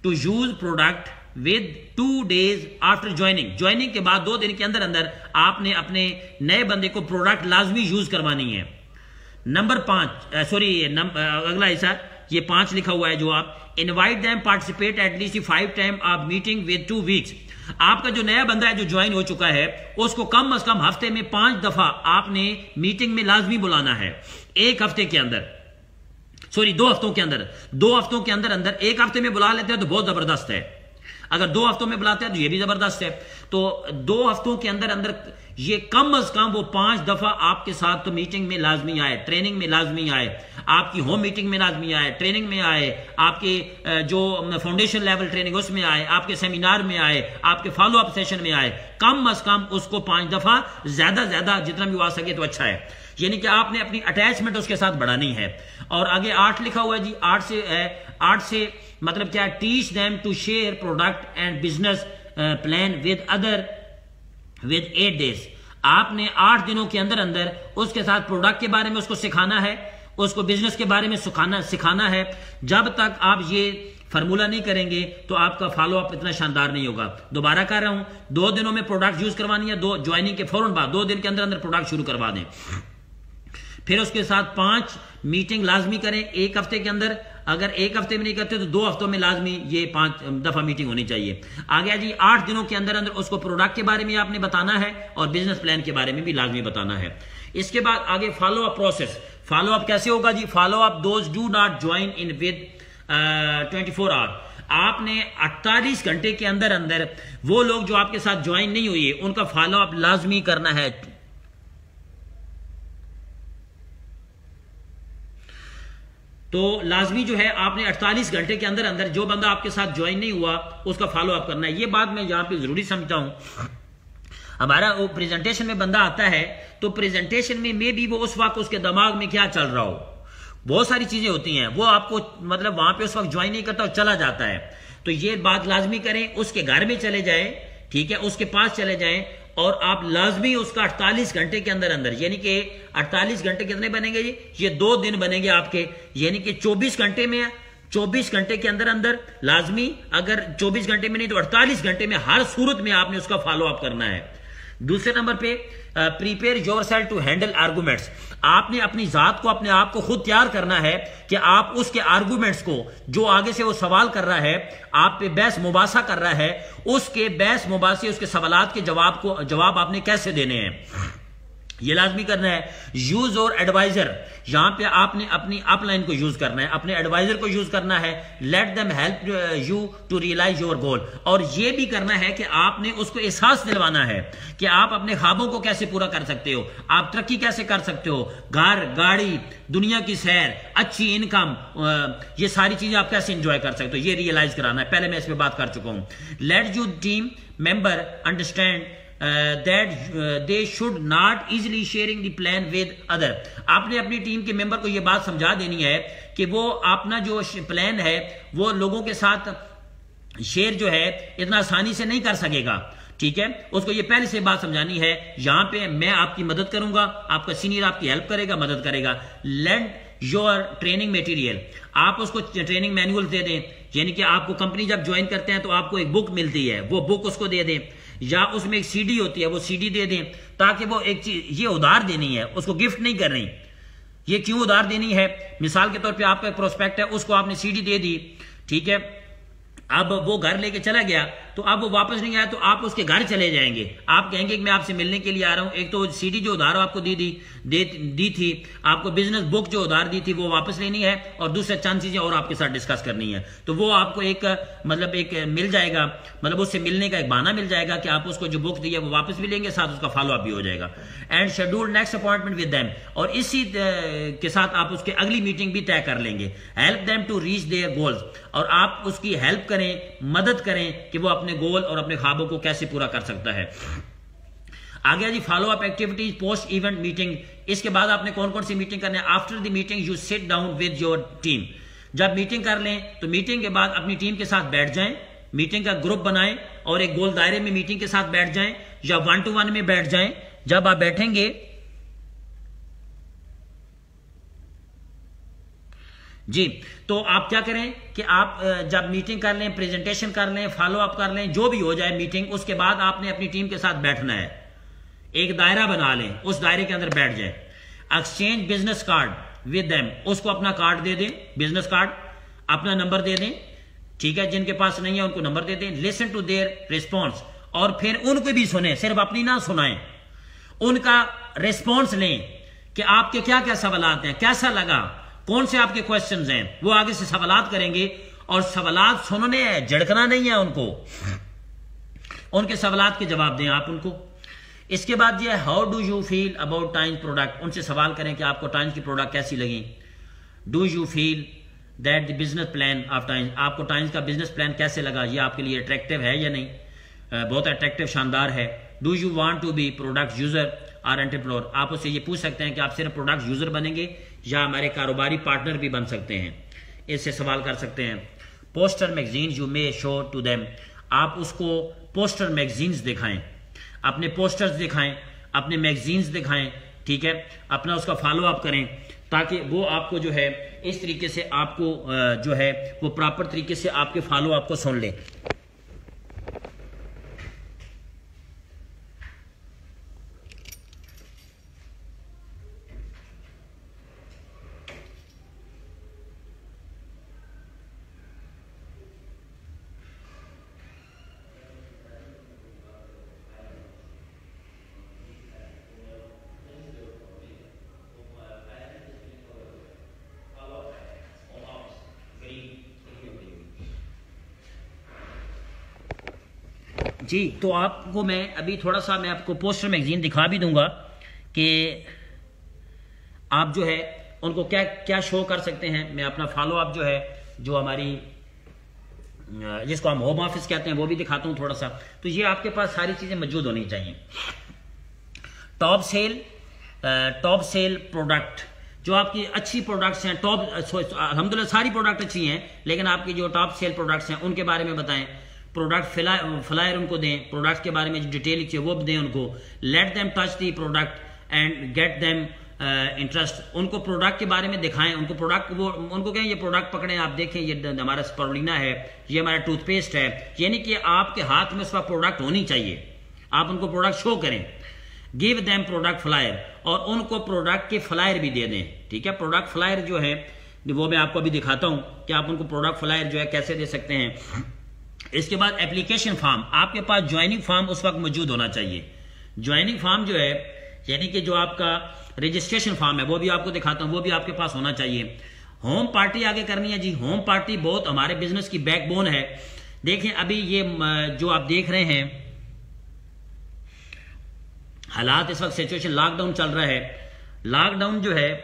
Speaker 1: to use product with two days after joining. Joining کے بعد دو دن کے اندر اندر آپ نے اپنے نئے بندے کو پروڈکٹ لازمی یوز کروانی ہے. نمبر پانچ سوری اگلا حصہ یہ پانچ لکھا ہوا ہے جو آپ invite them participate at least five time of meeting with two weeks. آپ کا جو نیا بندہ ہے جو جوائن ہو چکا ہے اس کو کم از کم ہفتے میں پانچ دفعہ آپ نے میٹنگ میں لازمی بلانا ہے. ایک ہفتے کے اندر سوری دو ہفتوں کے اندر دو ہفتوں کے اندر اندر ایک ہفتے میں بلا لیتے ہیں تو بہت زبردست ہے. اگر دو ہفتوں میں بلاتے ہیں تو یہ بھی زبردست ہے. تو دو ہفتوں کے اندر اندر یہ کم از کم وہ پانچ دفعہ آپ کے ساتھ تو میٹنگ میں لازمی آئے, ٹریننگ میں لازمی آئے, آپ کی ہوم میٹنگ میں لازمی آئے, ٹریننگ میں آئے, آپ کے جو فاؤنڈیشن لیول ٹریننگ اس میں آئے, آپ کے سیمینار میں آئے, آپ کے فالو اپ سیشن میں آئے. کم از کم اس کو پانچ دفعہ, زیادہ زیادہ جتنا بھی آ سکے تو اچھا ہے. یعنی کہ آپ نے اپنی اٹیچمنٹ اس کے ساتھ بڑھانی ہے. اور آگے آٹھ لکھا ہوا ہے جی, آٹھ سے آٹھ سے مطلب کیا, teach them to share product and business plan with other with eight days. آپ نے آٹھ دنوں کے اندر اندر اس کے ساتھ پروڈکٹ کے بارے میں اس کو سکھانا ہے, اس کو بزنس کے بارے میں سکھانا سکھانا ہے. جب تک آپ یہ فارمولہ نہیں کریں گے تو آپ کا فالو اپ اتنا شاندار نہیں ہوگا. دوبارہ کر رہا ہوں, دو دنوں میں پروڈکٹ یوز کروانی ہے, دو جوائننگ کے فوراً بعد دو دن کے اندر اندر پروڈکٹ شروع کروا دیں. پھر اس کے ساتھ پانچ میٹنگ لازمی کریں ایک ہفتے کے اندر. اگر ایک ہفتے میں نہیں کرتے تو دو ہفتوں میں لازمی یہ پانچ دفعہ میٹنگ ہونی چاہیے. آگے جی آٹھ دنوں کے اندر اندر اس کو پروڈکٹ کے بارے میں آپ نے بتانا ہے اور بزنس پلان کے بارے میں بھی لازمی بتانا ہے. اس کے بعد آگے follow up process. Follow up کیسے ہوگا جی؟ Follow up those do not join in with twenty four hour. آپ نے اڑتالیس گھنٹے کے اندر اندر وہ لوگ جو آپ کے ساتھ جوائن نہیں ہوئی ان کا فالو اپ لازمی کرنا ہے. تو لازمی جو ہے آپ نے اڑتالیس گھنٹے کے اندر اندر جو بندہ آپ کے ساتھ جوائن نہیں ہوا اس کا فالو اپ کرنا ہے. یہ بات میں یہاں پہ ضروری سمجھتا ہوں. ہمارا وہ پریزنٹیشن میں بندہ آتا ہے تو پریزنٹیشن میں میں بھی وہ اس وقت اس کے دماغ میں کیا چل رہا ہو, بہت ساری چیزیں ہوتی ہیں, وہ آپ کو مطلب وہاں پہ اس وقت جوائن نہیں کرتا اور چلا جاتا ہے. تو یہ بات لازمی کریں, اس کے گھر میں چلے جائیں, ٹھیک ہے, اس کے پاس چلے جائیں اور آپ لازمی اس کا اڑتالیس گھنٹے کے اندر اندر, یعنی کہ اڑتالیس گھنٹے کتنے بنیں گے جی؟ یہ دو دن بنیں گے آپ کے, یعنی کہ چوبیس گھنٹے میں چوبیس گھنٹے کے اندر اندر لازمی, اگر چوبیس گھنٹے میں نہیں تو اڑتالیس گھنٹے میں ہر صورت میں آپ نے اس کا فالو اپ کرنا ہے. دوسرے نمبر پہ prepare yourself to handle arguments. آپ نے اپنی ذات کو اپنے آپ کو خود تیار کرنا ہے کہ آپ اس کے آرگومنٹس کو, جو آگے سے وہ سوال کر رہا ہے, آپ پہ بحث مباحثہ کر رہا ہے, اس کے بحث مباحثے اس کے سوالات کے جواب کو جواب آپ نے کیسے دینے ہیں, یہ لازمی کرنا ہے. یوز اور ایڈوائزر, یہاں پہ آپ نے اپنی اپ لائن کو یوز کرنا ہے, اپنے ایڈوائزر کو یوز کرنا ہے. Let them help you to realise your goal. اور یہ بھی کرنا ہے کہ آپ نے اس کو احساس دلوانا ہے کہ آپ اپنے خوابوں کو کیسے پورا کر سکتے ہو, آپ ترقی کیسے کر سکتے ہو, گھر, گاڑی, دنیا کی سیر, اچھی انکم, یہ ساری چیزیں آپ کیسے انجوائے کر سکتے ہو, یہ ریئلائز کرانا ہے. پہلے میں اس پہ بات کر چکا ہوں. Let your team member understand Uh, that uh, they should not easily sharing the plan with other. آپ نے اپنی ٹیم کے ممبر کو یہ بات سمجھا دینی ہے کہ وہ اپنا جو پلان ہے وہ لوگوں کے ساتھ شیئر جو ہے اتنا آسانی سے نہیں کر سکے گا, ٹھیک ہے. اس کو یہ پہلے سے بات سمجھانی ہے. یہاں پہ میں آپ کی مدد کروں گا, آپ کا سینئر آپ کی ہیلپ کرے گا, مدد کرے گا. لینڈ یور ٹریننگ میٹیریل, آپ اس کو ٹریننگ مینول دے دیں, یعنی کہ آپ کو کمپنی جب جوائن کرتے ہیں تو آپ کو ایک بک ملتی ہے, وہ بک اس کو دے دیں, یا اس میں ایک سی ڈی ہوتی ہے وہ سی ڈی دے دیں, تاکہ وہ ایک چیز, یہ ادھار دینی ہے, اس کو گفٹ نہیں کرنی. یہ کیوں ادھار دینی ہے؟ مثال کے طور پہ آپ کا پروسپیکٹ ہے, اس کو آپ نے سی ڈی دے دی, ٹھیک ہے, اب وہ گھر لے کے چلا گیا تو اب وہ واپس نہیں آیا تو آپ اس کے گھر چلے جائیں گے, آپ کہیں گے کہ میں آپ سے ملنے کے لیے آ رہا ہوں. ایک تو سی ڈی جو ادھار آپ کو دی دی دی تھی, آپ کو بزنس بک جو ادھار دی تھی وہ واپس لینی ہے, اور دوسرے چند چیزیں اور آپ کے ساتھ ڈسکس کرنی ہے. تو وہ آپ کو ایک مطلب ایک مل جائے گا, مطلب اس سے ملنے کا ایک بہانہ مل جائے گا کہ آپ اس کو جو بک دی ہے وہ واپس بھی لیں گے, ساتھ اس کا فالو اپ بھی ہو جائے گا. And schedule next appointment with them, اور اسی کے ساتھ آپ اس کے اگلی میٹنگ بھی طے کر لیں گے. Help them to reach their goals, اور آپ اس کی ہیلپ کریں, مدد کریں کہ وہ اپنے گول اور اپنے خوابوں کو کیسے پورا کر سکتا ہے. آگے جی follow up activities post event meeting. اس کے بعد آپ نے کون کون سی میٹنگ کرنے ہیں؟ After the meeting you sit down with your team. جب میٹنگ کر لیں تو میٹنگ کے بعد اپنی ٹیم کے ساتھ بیٹھ جائیں, میٹنگ کا گروپ بنائیں اور ایک گول دائرے میں میٹنگ کے ساتھ بیٹھ جائیں, یا ون ٹو ون میں بیٹھ جائیں. جب آپ بیٹھیں گے جی تو آپ کیا کریں کہ آپ جب میٹنگ کر لیں، پریزنٹیشن کر لیں، فالو اپ کر لیں، جو بھی ہو جائے میٹنگ، اس کے بعد آپ نے اپنی ٹیم کے ساتھ بیٹھنا ہے، ایک دائرہ بنا لیں، اس دائرے کے اندر بیٹھ جائیں. Exchange business card with them, اس کو اپنا کارڈ دے دیں، بزنس کارڈ، اپنا نمبر دے دیں، ٹھیک ہے، جن کے پاس نہیں ہے ان کو نمبر دے دیں. لسن ٹو دیئر ریسپانس، اور پھر ان کو بھی سنیں، صرف اپنی نہ سنائیں، ان کا ریسپانس لیں کہ آپ کے کیا کیا سوالات ہیں، کیسا لگا، کون سے آپ کے کوشچنز ہیں. وہ آگے سے سوالات کریں گے اور سوالات سننے ہیں، جھڑکنا نہیں ہے ان کو، ان کے سوالات کے جواب دیں آپ ان کو. اس کے بعد یہ how do you feel about Times product, ان سے سوال کریں کہ آپ کو ٹائمز کی پروڈکٹ کیسی لگیں. Do you feel that the business plan of Times, آپ کو ٹائمز کا بزنس پلان کیسے لگا، یہ آپ کے لیے اٹریکٹیو ہے یا نہیں، بہت اٹریکٹیو، شاندار ہے. Do you want to be product user or entrepreneur, آپ اس سے یہ پوچھ سکتے ہیں کہ آپ صرف پروڈکٹ یوزر بنیں گے یا ہمارے کاروباری پارٹنر بھی بن سکتے ہیں، اس سے سوال کر سکتے ہیں. Poster magazine you may show to them, آپ اس کو پوسٹر میگزینز دکھائیں، اپنے پوسٹرز دکھائیں، اپنے میگزینز دکھائیں، ٹھیک ہے، اپنا اس کا فالو اپ کریں تاکہ وہ آپ کو جو ہے اس طریقے سے آپ کو جو ہے وہ پراپر طریقے سے آپ کے فالو اپ کو سن لیں. جی تو آپ کو میں ابھی تھوڑا سا میں آپ کو پوسٹر میگزین دکھا بھی دوں گا کہ آپ جو ہے ان کو کیا کیا شو کر سکتے ہیں. میں اپنا فالو اپ جو ہے جو ہماری جس کو ہم ہوم آفس کہتے ہیں وہ بھی دکھاتا ہوں تھوڑا سا. تو یہ آپ کے پاس ساری چیزیں موجود ہونی چاہیے. Top sell, top sell product, جو آپ کی اچھی پروڈکٹس ہیں، ٹاپ الحمدللہ ساری پروڈکٹ اچھی ہیں، لیکن آپ کی جو ٹاپ سیل پروڈکٹس ہیں ان کے بارے میں بتائیں. پروڈکٹ فلائر ان کو دیں، پروڈکٹ کے بارے میں جو ڈیٹیل لکھی ہے وہ بھی دیں ان کو. Let them touch the product and get them interest, ان کو پروڈکٹ کے بارے میں دکھائیں، ان کو پروڈکٹ وہ ان کو کہیں یہ پروڈکٹ پکڑیں، آپ دیکھیں یہ ہمارا سپرولینا ہے، یہ ہمارا ٹوتھ پیسٹ ہے، یعنی کہ آپ کے ہاتھ میں اس وقت پروڈکٹ ہونی چاہیے، آپ ان کو پروڈکٹ شو کریں. گیو دیم پروڈکٹ فلائر، اور ان کو پروڈکٹ کے فلائر بھی دے دیں، ٹھیک ہے. پروڈکٹ فلائر جو ہے وہ میں آپ کو ابھی دکھاتا ہوں کہ آپ ان کو پروڈکٹ فلائر جو ہے کیسے دے سکتے ہیں. اس کے بعد اپلیکیشن فارم، آپ کے پاس جوائننگ فارم اس وقت موجود ہونا چاہیے. جوائننگ فارم جو ہے یعنی کہ جو آپ کا رجسٹریشن فارم ہے وہ بھی آپ کو دکھاتا ہوں، وہ بھی آپ کے پاس ہونا چاہیے. ہوم پارٹی آگے کرنی ہے. جی ہوم پارٹی بہت ہمارے بزنس کی بیک بون ہے. دیکھیں ابھی یہ جو آپ دیکھ رہے ہیں حالات، اس وقت سچویشن لاک ڈاؤن چل رہا ہے. لاک ڈاؤن جو ہے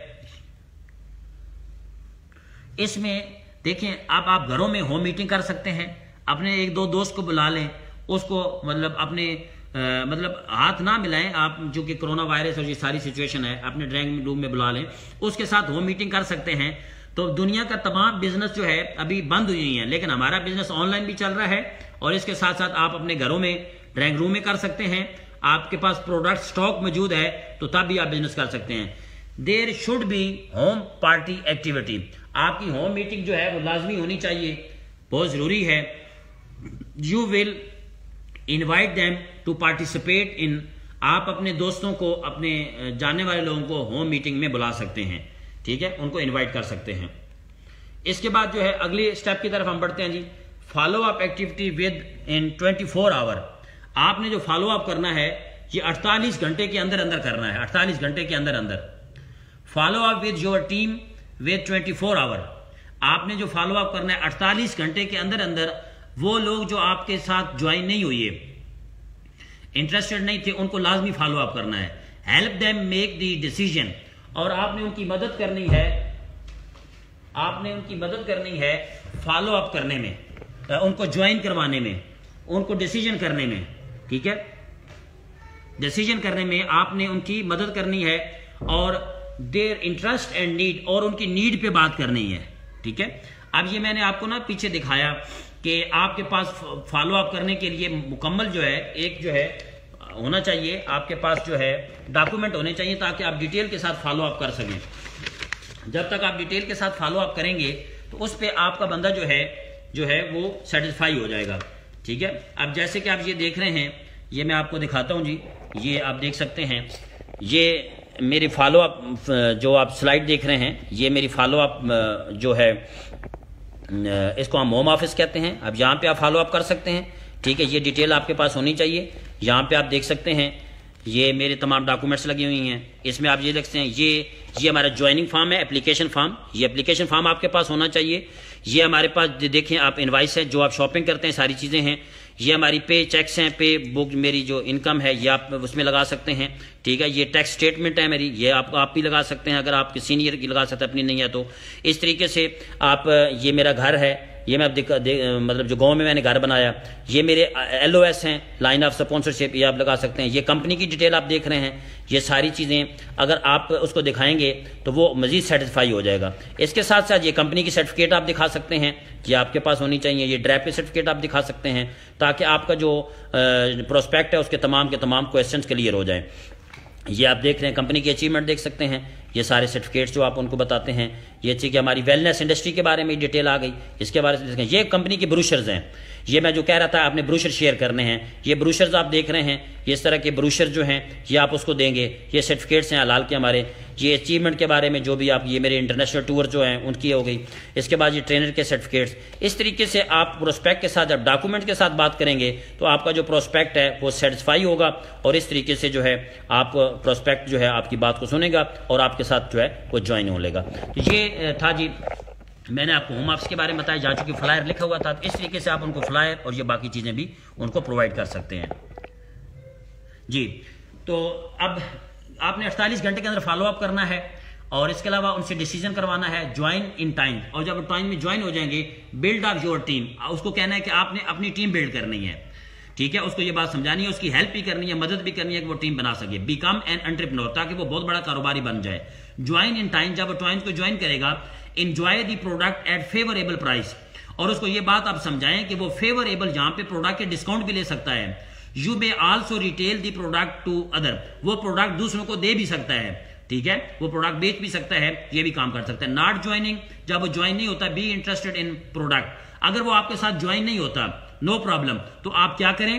Speaker 1: اس میں دیکھیں اب آپ گھروں میں ہوم میٹنگ کر سکتے ہیں، اپنے ایک دو دوست کو بلا لیں، اس کو مطلب اپنے مطلب ہاتھ نہ ملائیں آپ، جو کہ کرونا وائرس اور یہ ساری سچویشن ہے، اپنے ڈرائنگ روم میں بلا لیں، اس کے ساتھ ہوم میٹنگ کر سکتے ہیں. تو دنیا کا تمام بزنس جو ہے ابھی بند ہوئی ہیں، لیکن ہمارا بزنس آن لائن بھی چل رہا ہے، اور اس کے ساتھ ساتھ آپ اپنے گھروں میں ڈرائنگ روم میں کر سکتے ہیں. آپ کے پاس پروڈکٹ سٹاک موجود ہے تو تب بھی آپ بزنس کر سکتے ہیں. There should be home party activity, آپ کی ہوم میٹنگ جو ہے وہ لازمی ہونی چاہیے، بہت ضروری ہے. You will invite them to participate in, آپ اپنے دوستوں کو، اپنے جاننے والے لوگوں کو ہوم میٹنگ میں بلا سکتے ہیں، ٹھیک ہے، ان کو انوائٹ کر سکتے ہیں. اس کے بعد جو ہے اگلی اسٹیپ کی طرف ہم بڑھتے ہیں. جی follow up activity within twenty four hour, آپ نے جو فالو اپ کرنا ہے یہ اڑتالیس گھنٹے کے اندر اندر کرنا ہے، اڑتالیس گھنٹے کے اندر اندر. Follow up with your team with twenty four hour, آپ نے جو فالو اپ کرنا ہے اڑتالیس گھنٹے کے اندر اندر. وہ لوگ جو آپ کے ساتھ جوائن نہیں ہوئے، انٹرسٹڈ نہیں تھے، ان کو لازمی فالو اپ کرنا ہے. Help them make the decision, اور آپ نے ان کی مدد کرنی ہے، آپ نے ان کی مدد کرنی ہے فالو اپ کرنے میں، ان کو جوائن کروانے میں، ان کو ڈیسیژن کرنے میں، ٹھیک ہے، ڈیسیژن کرنے میں آپ نے ان کی مدد کرنی ہے، اور دیر انٹرسٹ اینڈ نیڈ، اور ان کی نیڈ پہ بات کرنی ہے، ٹھیک ہے. اب یہ میں نے آپ کو نا پیچھے دکھایا کہ آپ کے پاس فالو اپ کرنے کے لیے مکمل جو ہے ایک جو ہے ہونا چاہیے، آپ کے پاس جو ہے ڈاکومنٹ ہونے چاہیے تاکہ آپ ڈیٹیل کے ساتھ فالو اپ کر سکیں. جب تک آپ ڈیٹیل کے ساتھ فالو اپ کریں گے تو اس پہ آپ کا بندہ جو ہے جو ہے وہ سیٹسفائی ہو جائے گا. ٹھیک ہے. اب جیسے کہ آپ یہ دیکھ رہے ہیں, یہ میں آپ کو دکھاتا ہوں جی, یہ آپ دیکھ سکتے ہیں, یہ میری فالو اپ جو آپ سلائڈ دیکھ رہے ہیں, یہ میری فالو اپ جو ہے اس کو ہم ہوم آفس کہتے ہیں. اب یہاں پہ آپ فالو اپ کر سکتے ہیں. ٹھیک ہے. یہ ڈیٹیل آپ کے پاس ہونی چاہیے. یہاں پہ آپ دیکھ سکتے ہیں یہ میرے تمام ڈاکومنٹس لگی ہوئی ہیں. اس میں آپ یہ دیکھتے ہیں یہ یہ ہمارا جوائننگ فارم ہے, اپلیکیشن فارم. یہ اپلیکیشن فارم آپ کے پاس ہونا چاہیے. یہ ہمارے پاس دیکھیں آپ انوائس ہے, جو آپ شاپنگ کرتے ہیں ساری چیزیں ہیں. یہ ہماری پے چیکس ہیں, پے بک میری جو انکم ہے یہ آپ اس میں لگا سکتے ہیں. ٹھیک ہے. یہ ٹیکس اسٹیٹمنٹ ہے میری, یہ آپ آپ بھی لگا سکتے ہیں اگر آپ کے سینئر کی لگا سکتے ہیں, اپنی نہیں ہے تو. اس طریقے سے آپ, یہ میرا گھر ہے, یہ میں مطلب جو گاؤں میں میں نے گھر بنایا, یہ میرے ایل او ایس ہیں, لائن آف سپانسرشپ, یہ آپ لگا سکتے ہیں. یہ کمپنی کی ڈیٹیل آپ دیکھ رہے ہیں. یہ ساری چیزیں اگر آپ اس کو دکھائیں گے تو وہ مزید سیٹسفائی ہو جائے گا. اس کے ساتھ ساتھ یہ کمپنی کی سرٹیفکیٹ آپ دکھا سکتے ہیں, یہ آپ کے پاس ہونی چاہیے. یہ ڈرائیو پہ سرٹیفکیٹ آپ دکھا سکتے ہیں تاکہ آپ کا جو پروسپیکٹ ہے اس کے تمام کے تمام کویسچنس کلیئر ہو جائیں. یہ آپ دیکھ رہے ہیں کمپنی کی اچیومنٹ دیکھ سکتے ہیں, یہ سارے سرٹیفکیٹس جو آپ ان کو بتاتے ہیں. یہ اچھی کہ ہماری ویلنس انڈسٹری کے بارے میں ڈیٹیل آ گئی, اس کے بارے میں. یہ کمپنی کے بروشرز ہیں, یہ میں جو کہہ رہا تھا آپ نے بروشر شیئر کرنے ہیں. یہ بروشرز آپ دیکھ رہے ہیں, یہ اس طرح کے بروشر جو ہیں یہ آپ اس کو دیں گے. یہ سرٹیفکیٹس ہیں حلال کے ہمارے. یہ اچیومنٹ کے بارے میں جو بھی آپ, یہ میرے انٹرنیشنل ٹور جو ہیں ان کی ہو گئی. اس کے بعد یہ ٹرینر کے سرٹیفکیٹس. اس طریقے سے آپ پروسپیکٹ کے ساتھ جب ڈاکومنٹ کے ساتھ بات کریں گے تو آپ کا جو پروسپیکٹ ہے وہ سیٹسفائی ہوگا, اور اس طریقے سے جو ہے آپ پروسپیکٹ جو ہے آپ کی بات کو سنے گا اور آپ کے ساتھ جو ہے وہ جوائن ہو لے گا. تو یہ تھا جی, میں نے آپ کو ہوم آفس کے بارے میں بتایا, جا چکے فلائر لکھا ہوا تھا. اس طریقے سے آپ ان کو فلائر اور یہ باقی چیزیں بھی ان کو پرووائڈ کر سکتے ہیں جی. تو اب آپ نے اڑتالیس گھنٹے کے اندر فالو اپ کرنا ہے, اور اس کے علاوہ ان سے ڈیسیجن کروانا ہے. جوائن ان ٹائم, اور جب ٹائم میں جوائن ہو جائیں گے, بلڈ اپ یور ٹیم. اس کو کہنا ہے کہ آپ نے اپنی ٹیم بلڈ کرنی ہے. ٹھیک ہے. اس کو یہ بات سمجھانی ہے, اس کی ہیلپ بھی کرنی ہے, مدد بھی کرنی ہے کہ وہ ٹیم بنا سکے. بیکم این انٹرپرینور, تاکہ وہ بہت بڑا کاروباری بن جائے. جوائن ان ٹائم, جب وہ ٹائم کو جوائن کرے گا, enjoy the product at favourable price, اور اس کو یہ بات آپ سمجھائیں کہ وہ فیوریبل جہاں پہ پروڈکٹ کے ڈسکاؤنٹ بھی لے سکتا ہے. You may also retail the product to other, وہ پروڈکٹ دوسروں کو دے بھی سکتا ہے. ٹھیک ہے. وہ پروڈکٹ بیچ بھی سکتا ہے, یہ بھی کام کر سکتا ہے. ناٹ جوائننگ, جب وہ جوائن نہیں ہوتا, بی انٹرسٹڈ ان پروڈکٹ, اگر وہ آپ کے ساتھ جوائن نہیں ہوتا, نو پرابلم, تو آپ کیا کریں,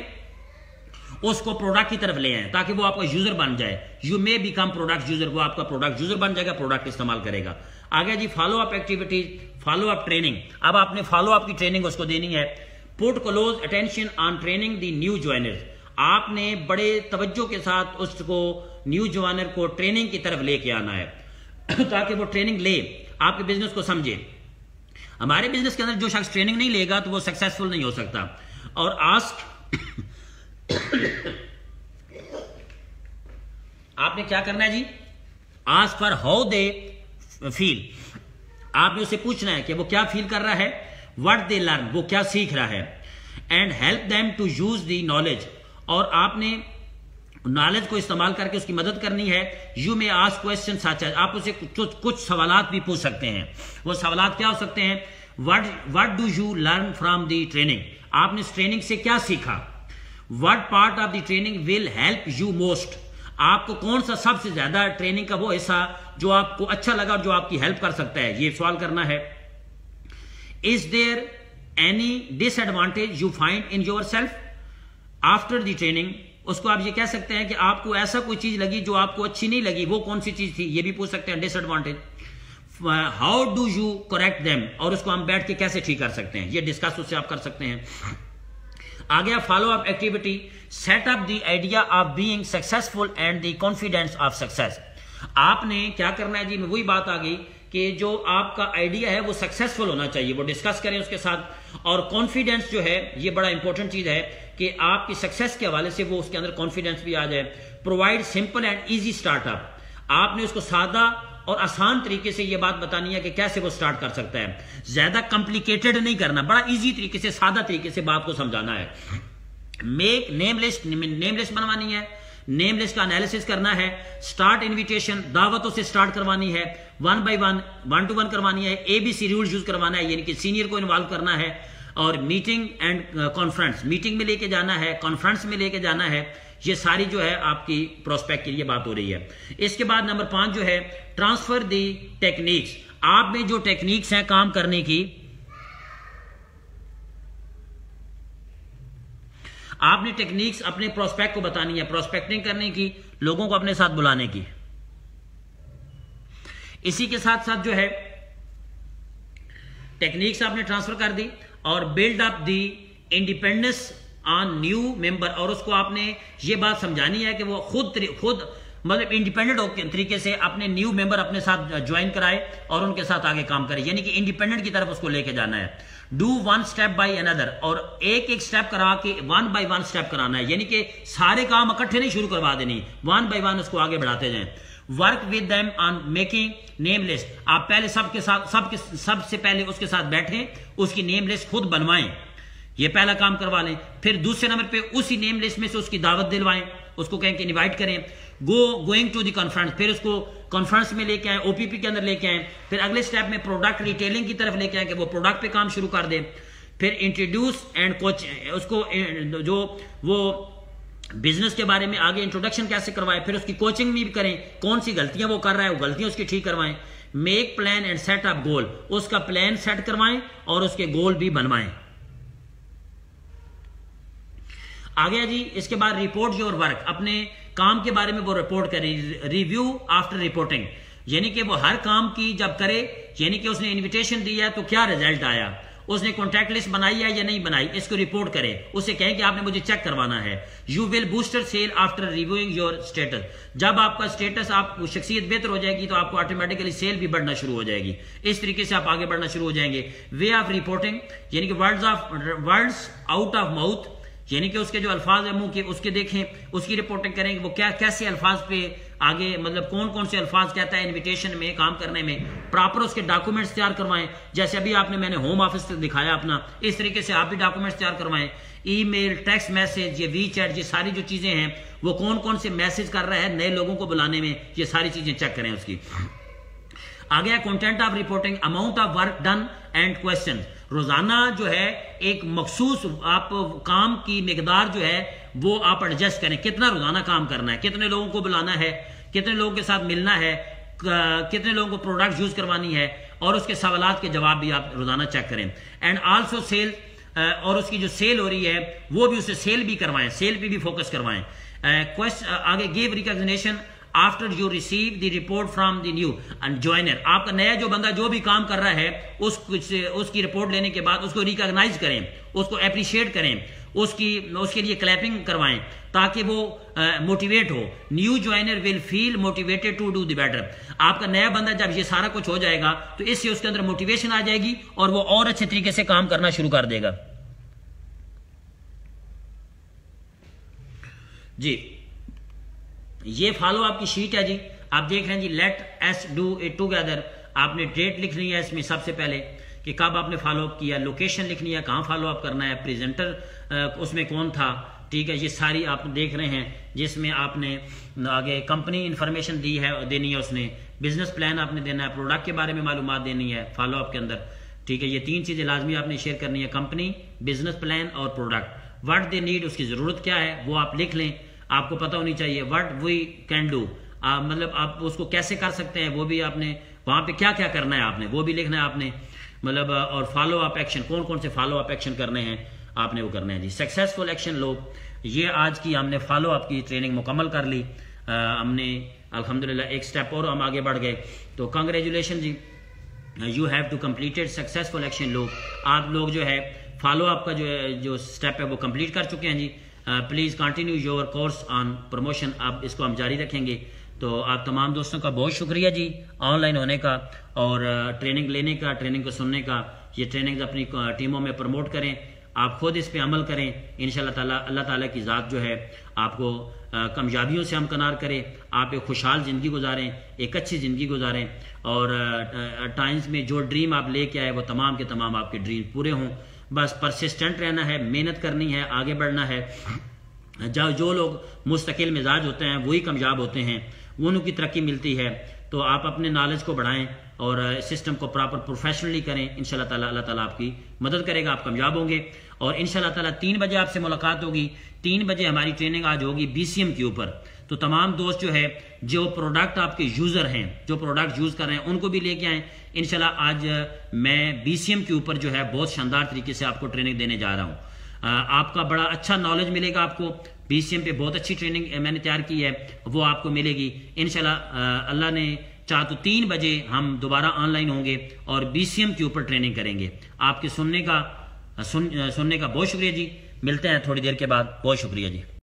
Speaker 1: اس کو پروڈکٹ کی طرف لے آئیں تاکہ وہ آپ کا یوزر بن جائے. You may become product user, وہ آپ کا پروڈکٹ یوزر بن جائے گا, پروڈکٹ استعمال کرے گا. آگے جی follow up activities, follow up training. اب آپ نے فالو اپ کی ٹریننگ اس کو دینی ہے. Put close attention on training the new joiners, آپ نے بڑے توجہ کے ساتھ اس کو نیو جوائنر کو ٹریننگ کی طرف لے کے آنا ہے تاکہ وہ ٹریننگ لے, آپ کے بزنس کو سمجھے. ہمارے بزنس کے اندر جو شخص ٹریننگ نہیں لے گا تو وہ سکسیسفل نہیں ہو سکتا. اور آسک آپ نے کیا کرنا ہے جی, ask for how they feel, آپ نے اسے پوچھنا ہے کہ وہ کیا فیل کر رہا ہے. واٹ دے لرن, وہ کیا سیکھ رہا ہے. And help them to use the knowledge, اور آپ نے نالج کو استعمال کر کے اس کی مدد کرنی ہے. یو میں آسک کوشچن سچ, آپ اسے کچھ سوالات بھی پوچھ سکتے ہیں. وہ سوالات کیا ہو سکتے ہیں, what what do you learn from the training, آپ نے اس ٹریننگ سے کیا سیکھا. What part of the training will help you most, آپ کو کون سا سب سے زیادہ ٹریننگ کا وہ حصہ جو آپ کو اچھا لگا اور جو آپ کی ہیلپ کر سکتا ہے, یہ سوال کرنا ہے. Is there any disadvantage you find in yourself after the training, اس کو آپ یہ کہہ سکتے ہیں کہ آپ کو ایسا کوئی چیز لگی جو آپ کو اچھی نہیں لگی, وہ کون سی چیز تھی, یہ بھی پوچھ سکتے ہیں. Disadvantage, how do you correct them, اور اس کو ہم بیٹھ کے کیسے ٹھیک کر سکتے ہیں, یہ ڈسکس اس سے آپ کر سکتے ہیں. آگے follow up activity, set up the idea of being successful and the confidence of success. آپ نے کیا کرنا ہے جی, میں وہی بات آ گئی کہ جو آپ کا آئیڈیا ہے وہ سکسیسفل ہونا چاہیے, وہ ڈسکس کریں اس کے ساتھ. اور کانفیڈینس جو ہے یہ بڑا امپورٹنٹ چیز ہے کہ آپ کی سکسیس کے حوالے سے وہ اس کے اندر کانفیڈینس بھی آ جائے. Provide simple and easy start up, آپ نے اس کو سادہ اور آسان طریقے سے یہ بات بتانی ہے کہ کیسے وہ سٹارٹ کر سکتا ہے. زیادہ کمپلیکیٹڈ نہیں کرنا, بڑا ایزی طریقے سے, سادہ طریقے سے بات کو سمجھانا ہے. Make name list, name list بنوانی ہے, نیم لسٹ کا انالیسس کرنا ہے. سٹارٹ انویٹیشن, دعوتوں سے سٹارٹ کروانی ہے. One by one, one to one کروانی ہے. A B C rule use کروانا ہے, یعنی کہ سینئر کو انوالو کرنا ہے. اور میٹنگ اینڈ کانفرنس, میٹنگ میں لے کے جانا ہے, کانفرنس میں لے کے جانا ہے. یہ ساری جو ہے آپ کی پروسپیکٹ کے لیے بات ہو رہی ہے. اس کے بعد نمبر پانچ جو ہے ٹرانسفر دی ٹیکنیکس. آپ میں جو ٹیکنیکس ہیں کام کرنے کی، آپ نے ٹیکنیکس اپنے پروسپیکٹ کو بتانی ہے، پروسپیکٹنگ کرنے کی، لوگوں کو اپنے ساتھ بلانے کی. اسی کے ساتھ ساتھ جو ہے ٹیکنیکس آپ نے ٹرانسفر کر دی، اور build up the independence on new member, اور اس کو آپ نے یہ بات سمجھانی ہے کہ وہ خود خود مطلب انڈیپینڈنٹ طریقے سے اپنے نیو ممبر اپنے ساتھ جوائن کرائے اور ان کے ساتھ آگے کام کرے، یعنی کہ انڈیپینڈنٹ کی طرف اس کو لے کے جانا ہے. ڈو ون اسٹیپ بائی اندر، اور ایک ایک اسٹیپ کرا کے ون بائی ون اسٹیپ کرانا ہے، یعنی کہ سارے کام اکٹھے نہیں شروع کروا دینی، ون بائی ون اس کو آگے بڑھاتے جائیں. Work with them on making name list, آپ پہلے سب کے ساتھ سب کے سب سے پہلے اس کے ساتھ بیٹھیں، اس کی نیم لسٹ خود بنوائیں، یہ پہلا کام کروا لیں. پھر دوسرے نمبر پہ اسی نیم لسٹ میں سے اس کی دعوت دلوائیں، اس کو کہیں کہ انوائٹ کریں. Go going to the conference, پھر اس کو کانفرنس میں لے کے آئیں، او پی پی کے اندر لے کے آئیں. پھر اگلے اسٹیپ میں پروڈکٹ ریٹیلنگ کی طرف لے کے آئیں کہ وہ پروڈکٹ پہ کام شروع کر دیں. پھر انٹروڈیوس اینڈ کوچ، اس کو جو وہ بزنس کے بارے میں آگے انٹروڈکشن کیسے کروائیں، پھر اس کی کوچنگ بھی کریں، کون سی غلطیاں وہ کر رہا ہے وہ غلطیاں اس کی ٹھیک کروائیں. Make plan and set up goal, اس کا پلان سیٹ کروائیں اور اس کے گول بھی بنوائیں. آگے جی اس کے بعد رپورٹ یور ورک، اپنے کام کے بارے میں وہ رپورٹ کریں. ریویو آفٹر رپورٹنگ، یعنی کہ وہ ہر کام کی جب کرے، یعنی کہ اس نے انویٹیشن دیا ہے تو کیا رزلٹ آیا، اس نے کانٹیکٹ لسٹ بنائی ہے یا نہیں بنائی، اس کو رپورٹ کرے، اسے کہیں کہ آپ نے مجھے چیک کروانا ہے. You will booster sale after reviewing your status, جب آپ کا اسٹیٹس آپ شخصیت بہتر ہو جائے گی تو آپ کو آٹومیٹکلی سیل بھی بڑھنا شروع ہو جائے گی. اس طریقے سے آپ آگے بڑھنا شروع ہو جائیں گے. وے آف رپورٹنگ، یعنی کہ words of words out of mouth, یعنی کہ اس کے جو الفاظ ہیں منہ کے اس کے دیکھیں، اس کی رپورٹنگ کریں کہ وہ کیا کیسے الفاظ پہ آگے مطلب کون کون سے الفاظ کہتا ہے انویٹیشن میں کام کرنے میں. پراپر اس کے ڈاکومنٹس تیار کروائیں، جیسے ابھی آپ نے میں نے ہوم آفس سے دکھایا اپنا، اس طریقے سے آپ بھی ڈاکومنٹس تیار کروائیں. ای میل، ٹیکسٹ میسج، یہ وی چیٹ، یہ ساری جو چیزیں ہیں وہ کون کون سے میسج کر رہا ہے نئے لوگوں کو بلانے میں، یہ ساری چیزیں چیک کریں اس کی. آگے content of reporting, amount of work done and question, روزانہ جو ہے ایک مخصوص آپ کام کی مقدار جو ہے وہ آپ ایڈجسٹ کریں، کتنا روزانہ کام کرنا ہے، کتنے لوگوں کو بلانا ہے، کتنے لوگوں کے ساتھ ملنا ہے، کتنے لوگوں کو پروڈکٹ یوز کروانی ہے، اور اس کے سوالات کے جواب بھی آپ روزانہ چیک کریں. اینڈ آلسو سیل، اور اس کی جو سیل ہو رہی ہے وہ بھی اسے سیل بھی کروائیں، سیل پہ بھی فوکس کروائیں. آگے give recognition after you receive the report from the new joiner, آپ کا نیا جو بندہ جو بھی کام کر رہا ہے اس اس کی رپورٹ لینے کے بعد اس کو ریکگنائز کریں، اس کو اپریشیٹ کریں، اس کی اس کے لیے کلیپنگ کروائیں تاکہ وہ موٹیویٹ ہو. New joiner will feel motivated to do the better, آپ کا نیا بندہ جب یہ سارا کچھ ہو جائے گا تو اس سے اس کے اندر موٹیویشن آ جائے گی اور وہ اور اچھے طریقے سے کام کرنا شروع کر دے گا. جی یہ فالو آپ کی شیٹ ہے جی، آپ دیکھ رہے ہیں جی let's do it together. آپ نے ڈیٹ لکھنی ہے اس میں سب سے پہلے کہ کب آپ نے فالو اپ کیا، لوکیشن لکھنی ہے کہاں فالو اپ کرنا ہے، پریزنٹر اس میں کون تھا، ٹھیک ہے. یہ ساری آپ دیکھ رہے ہیں جس میں آپ نے آگے کمپنی انفارمیشن دی ہے دینی ہے، اس نے بزنس پلان آپ نے دینا ہے، پروڈکٹ کے بارے میں معلومات دینی ہے فالو اپ کے اندر، ٹھیک ہے. یہ تین چیزیں لازمی آپ نے شیئر کرنی ہے، کمپنی، بزنس پلان اور پروڈکٹ. واٹ دے نیڈ، اس کی ضرورت کیا ہے وہ آپ لکھ لیں، آپ کو پتہ ہونی چاہیے. واٹ وی کین ڈو، مطلب آپ اس کو کیسے کر سکتے ہیں وہ بھی آپ نے، وہاں پہ کیا کیا کرنا ہے آپ نے وہ بھی لکھنا ہے آپ نے، مطلب اور فالو اپ ایکشن، کون کون سے فالو اپ ایکشن کرنے ہیں آپ نے وہ کرنے ہیں جی. سکسیزفل ایکشن لو، یہ آج کی ہم نے فالو اپ کی ٹریننگ مکمل کر لی، ہم نے الحمدللہ ایک سٹیپ اور ہم آگے بڑھ گئے، تو کنگریچولیشن جی، you have to completed successful action لو. آپ لوگ جو ہے فالو اپ کا جو ہے جو سٹیپ ہے وہ کمپلیٹ کر چکے ہیں جی. Please continue your course on promotion, اب اس کو ہم جاری رکھیں گے. تو آپ تمام دوستوں کا بہت شکریہ جی آن لائن ہونے کا اور ٹریننگ لینے کا، ٹریننگ کو سننے کا. یہ ٹریننگ اپنی ٹیموں میں پروموٹ کریں، آپ خود اس پہ عمل کریں، انشاءاللہ تعالی اللہ تعالیٰ کی ذات جو ہے آپ کو کامیابیوں سے ہمکنار کرے، آپ ایک خوشحال زندگی گزاریں، ایک اچھی زندگی گزاریں، اور ٹائمز میں جو ڈریم آپ لے کے آئے وہ تمام کے تمام آپ کے ڈریم پورے ہوں. بس پرسسٹنٹ رہنا ہے، محنت کرنی ہے، آگے بڑھنا ہے. جو جو لوگ مستقل مزاج ہوتے ہیں وہی کامیاب ہوتے ہیں، ان کی ترقی ملتی ہے. تو آپ اپنے نالج کو بڑھائیں اور سسٹم کو پراپر پروفیشنلی کریں، انشاءاللہ تعالیٰ اللہ تعالیٰ آپ کی مدد کرے گا، آپ کامیاب ہوں گے. اور انشاءاللہ تعالیٰ تین بجے آپ سے ملاقات ہوگی. تین بجے ہماری ٹریننگ آج ہوگی بی سی ایم کے اوپر. تو تمام دوست جو ہے جو پروڈکٹ آپ کے یوزر ہیں، جو پروڈکٹ یوز کر رہے ہیں، ان کو بھی لے کے آئیں. انشاءاللہ آج میں بی سی ایم کے اوپر جو ہے بہت شاندار طریقے سے آپ کو ٹریننگ دینے جا رہا ہوں. آپ کا بڑا اچھا نالج ملے گا. آپ کو بی سی ایم پہ بہت اچھی ٹریننگ میں نے تیار کی ہے، وہ آپ کو ملے گی انشاءاللہ. اللہ نے چاہ تو تین بجے ہم دوبارہ آن لائن ہوں گے اور بی سی ایم کے اوپر ٹریننگ کریں گے. آپ کے سننے کا سن, سننے کا بہت شکریہ جی. ملتے ہیں تھوڑی دیر کے بعد. بہت شکریہ جی.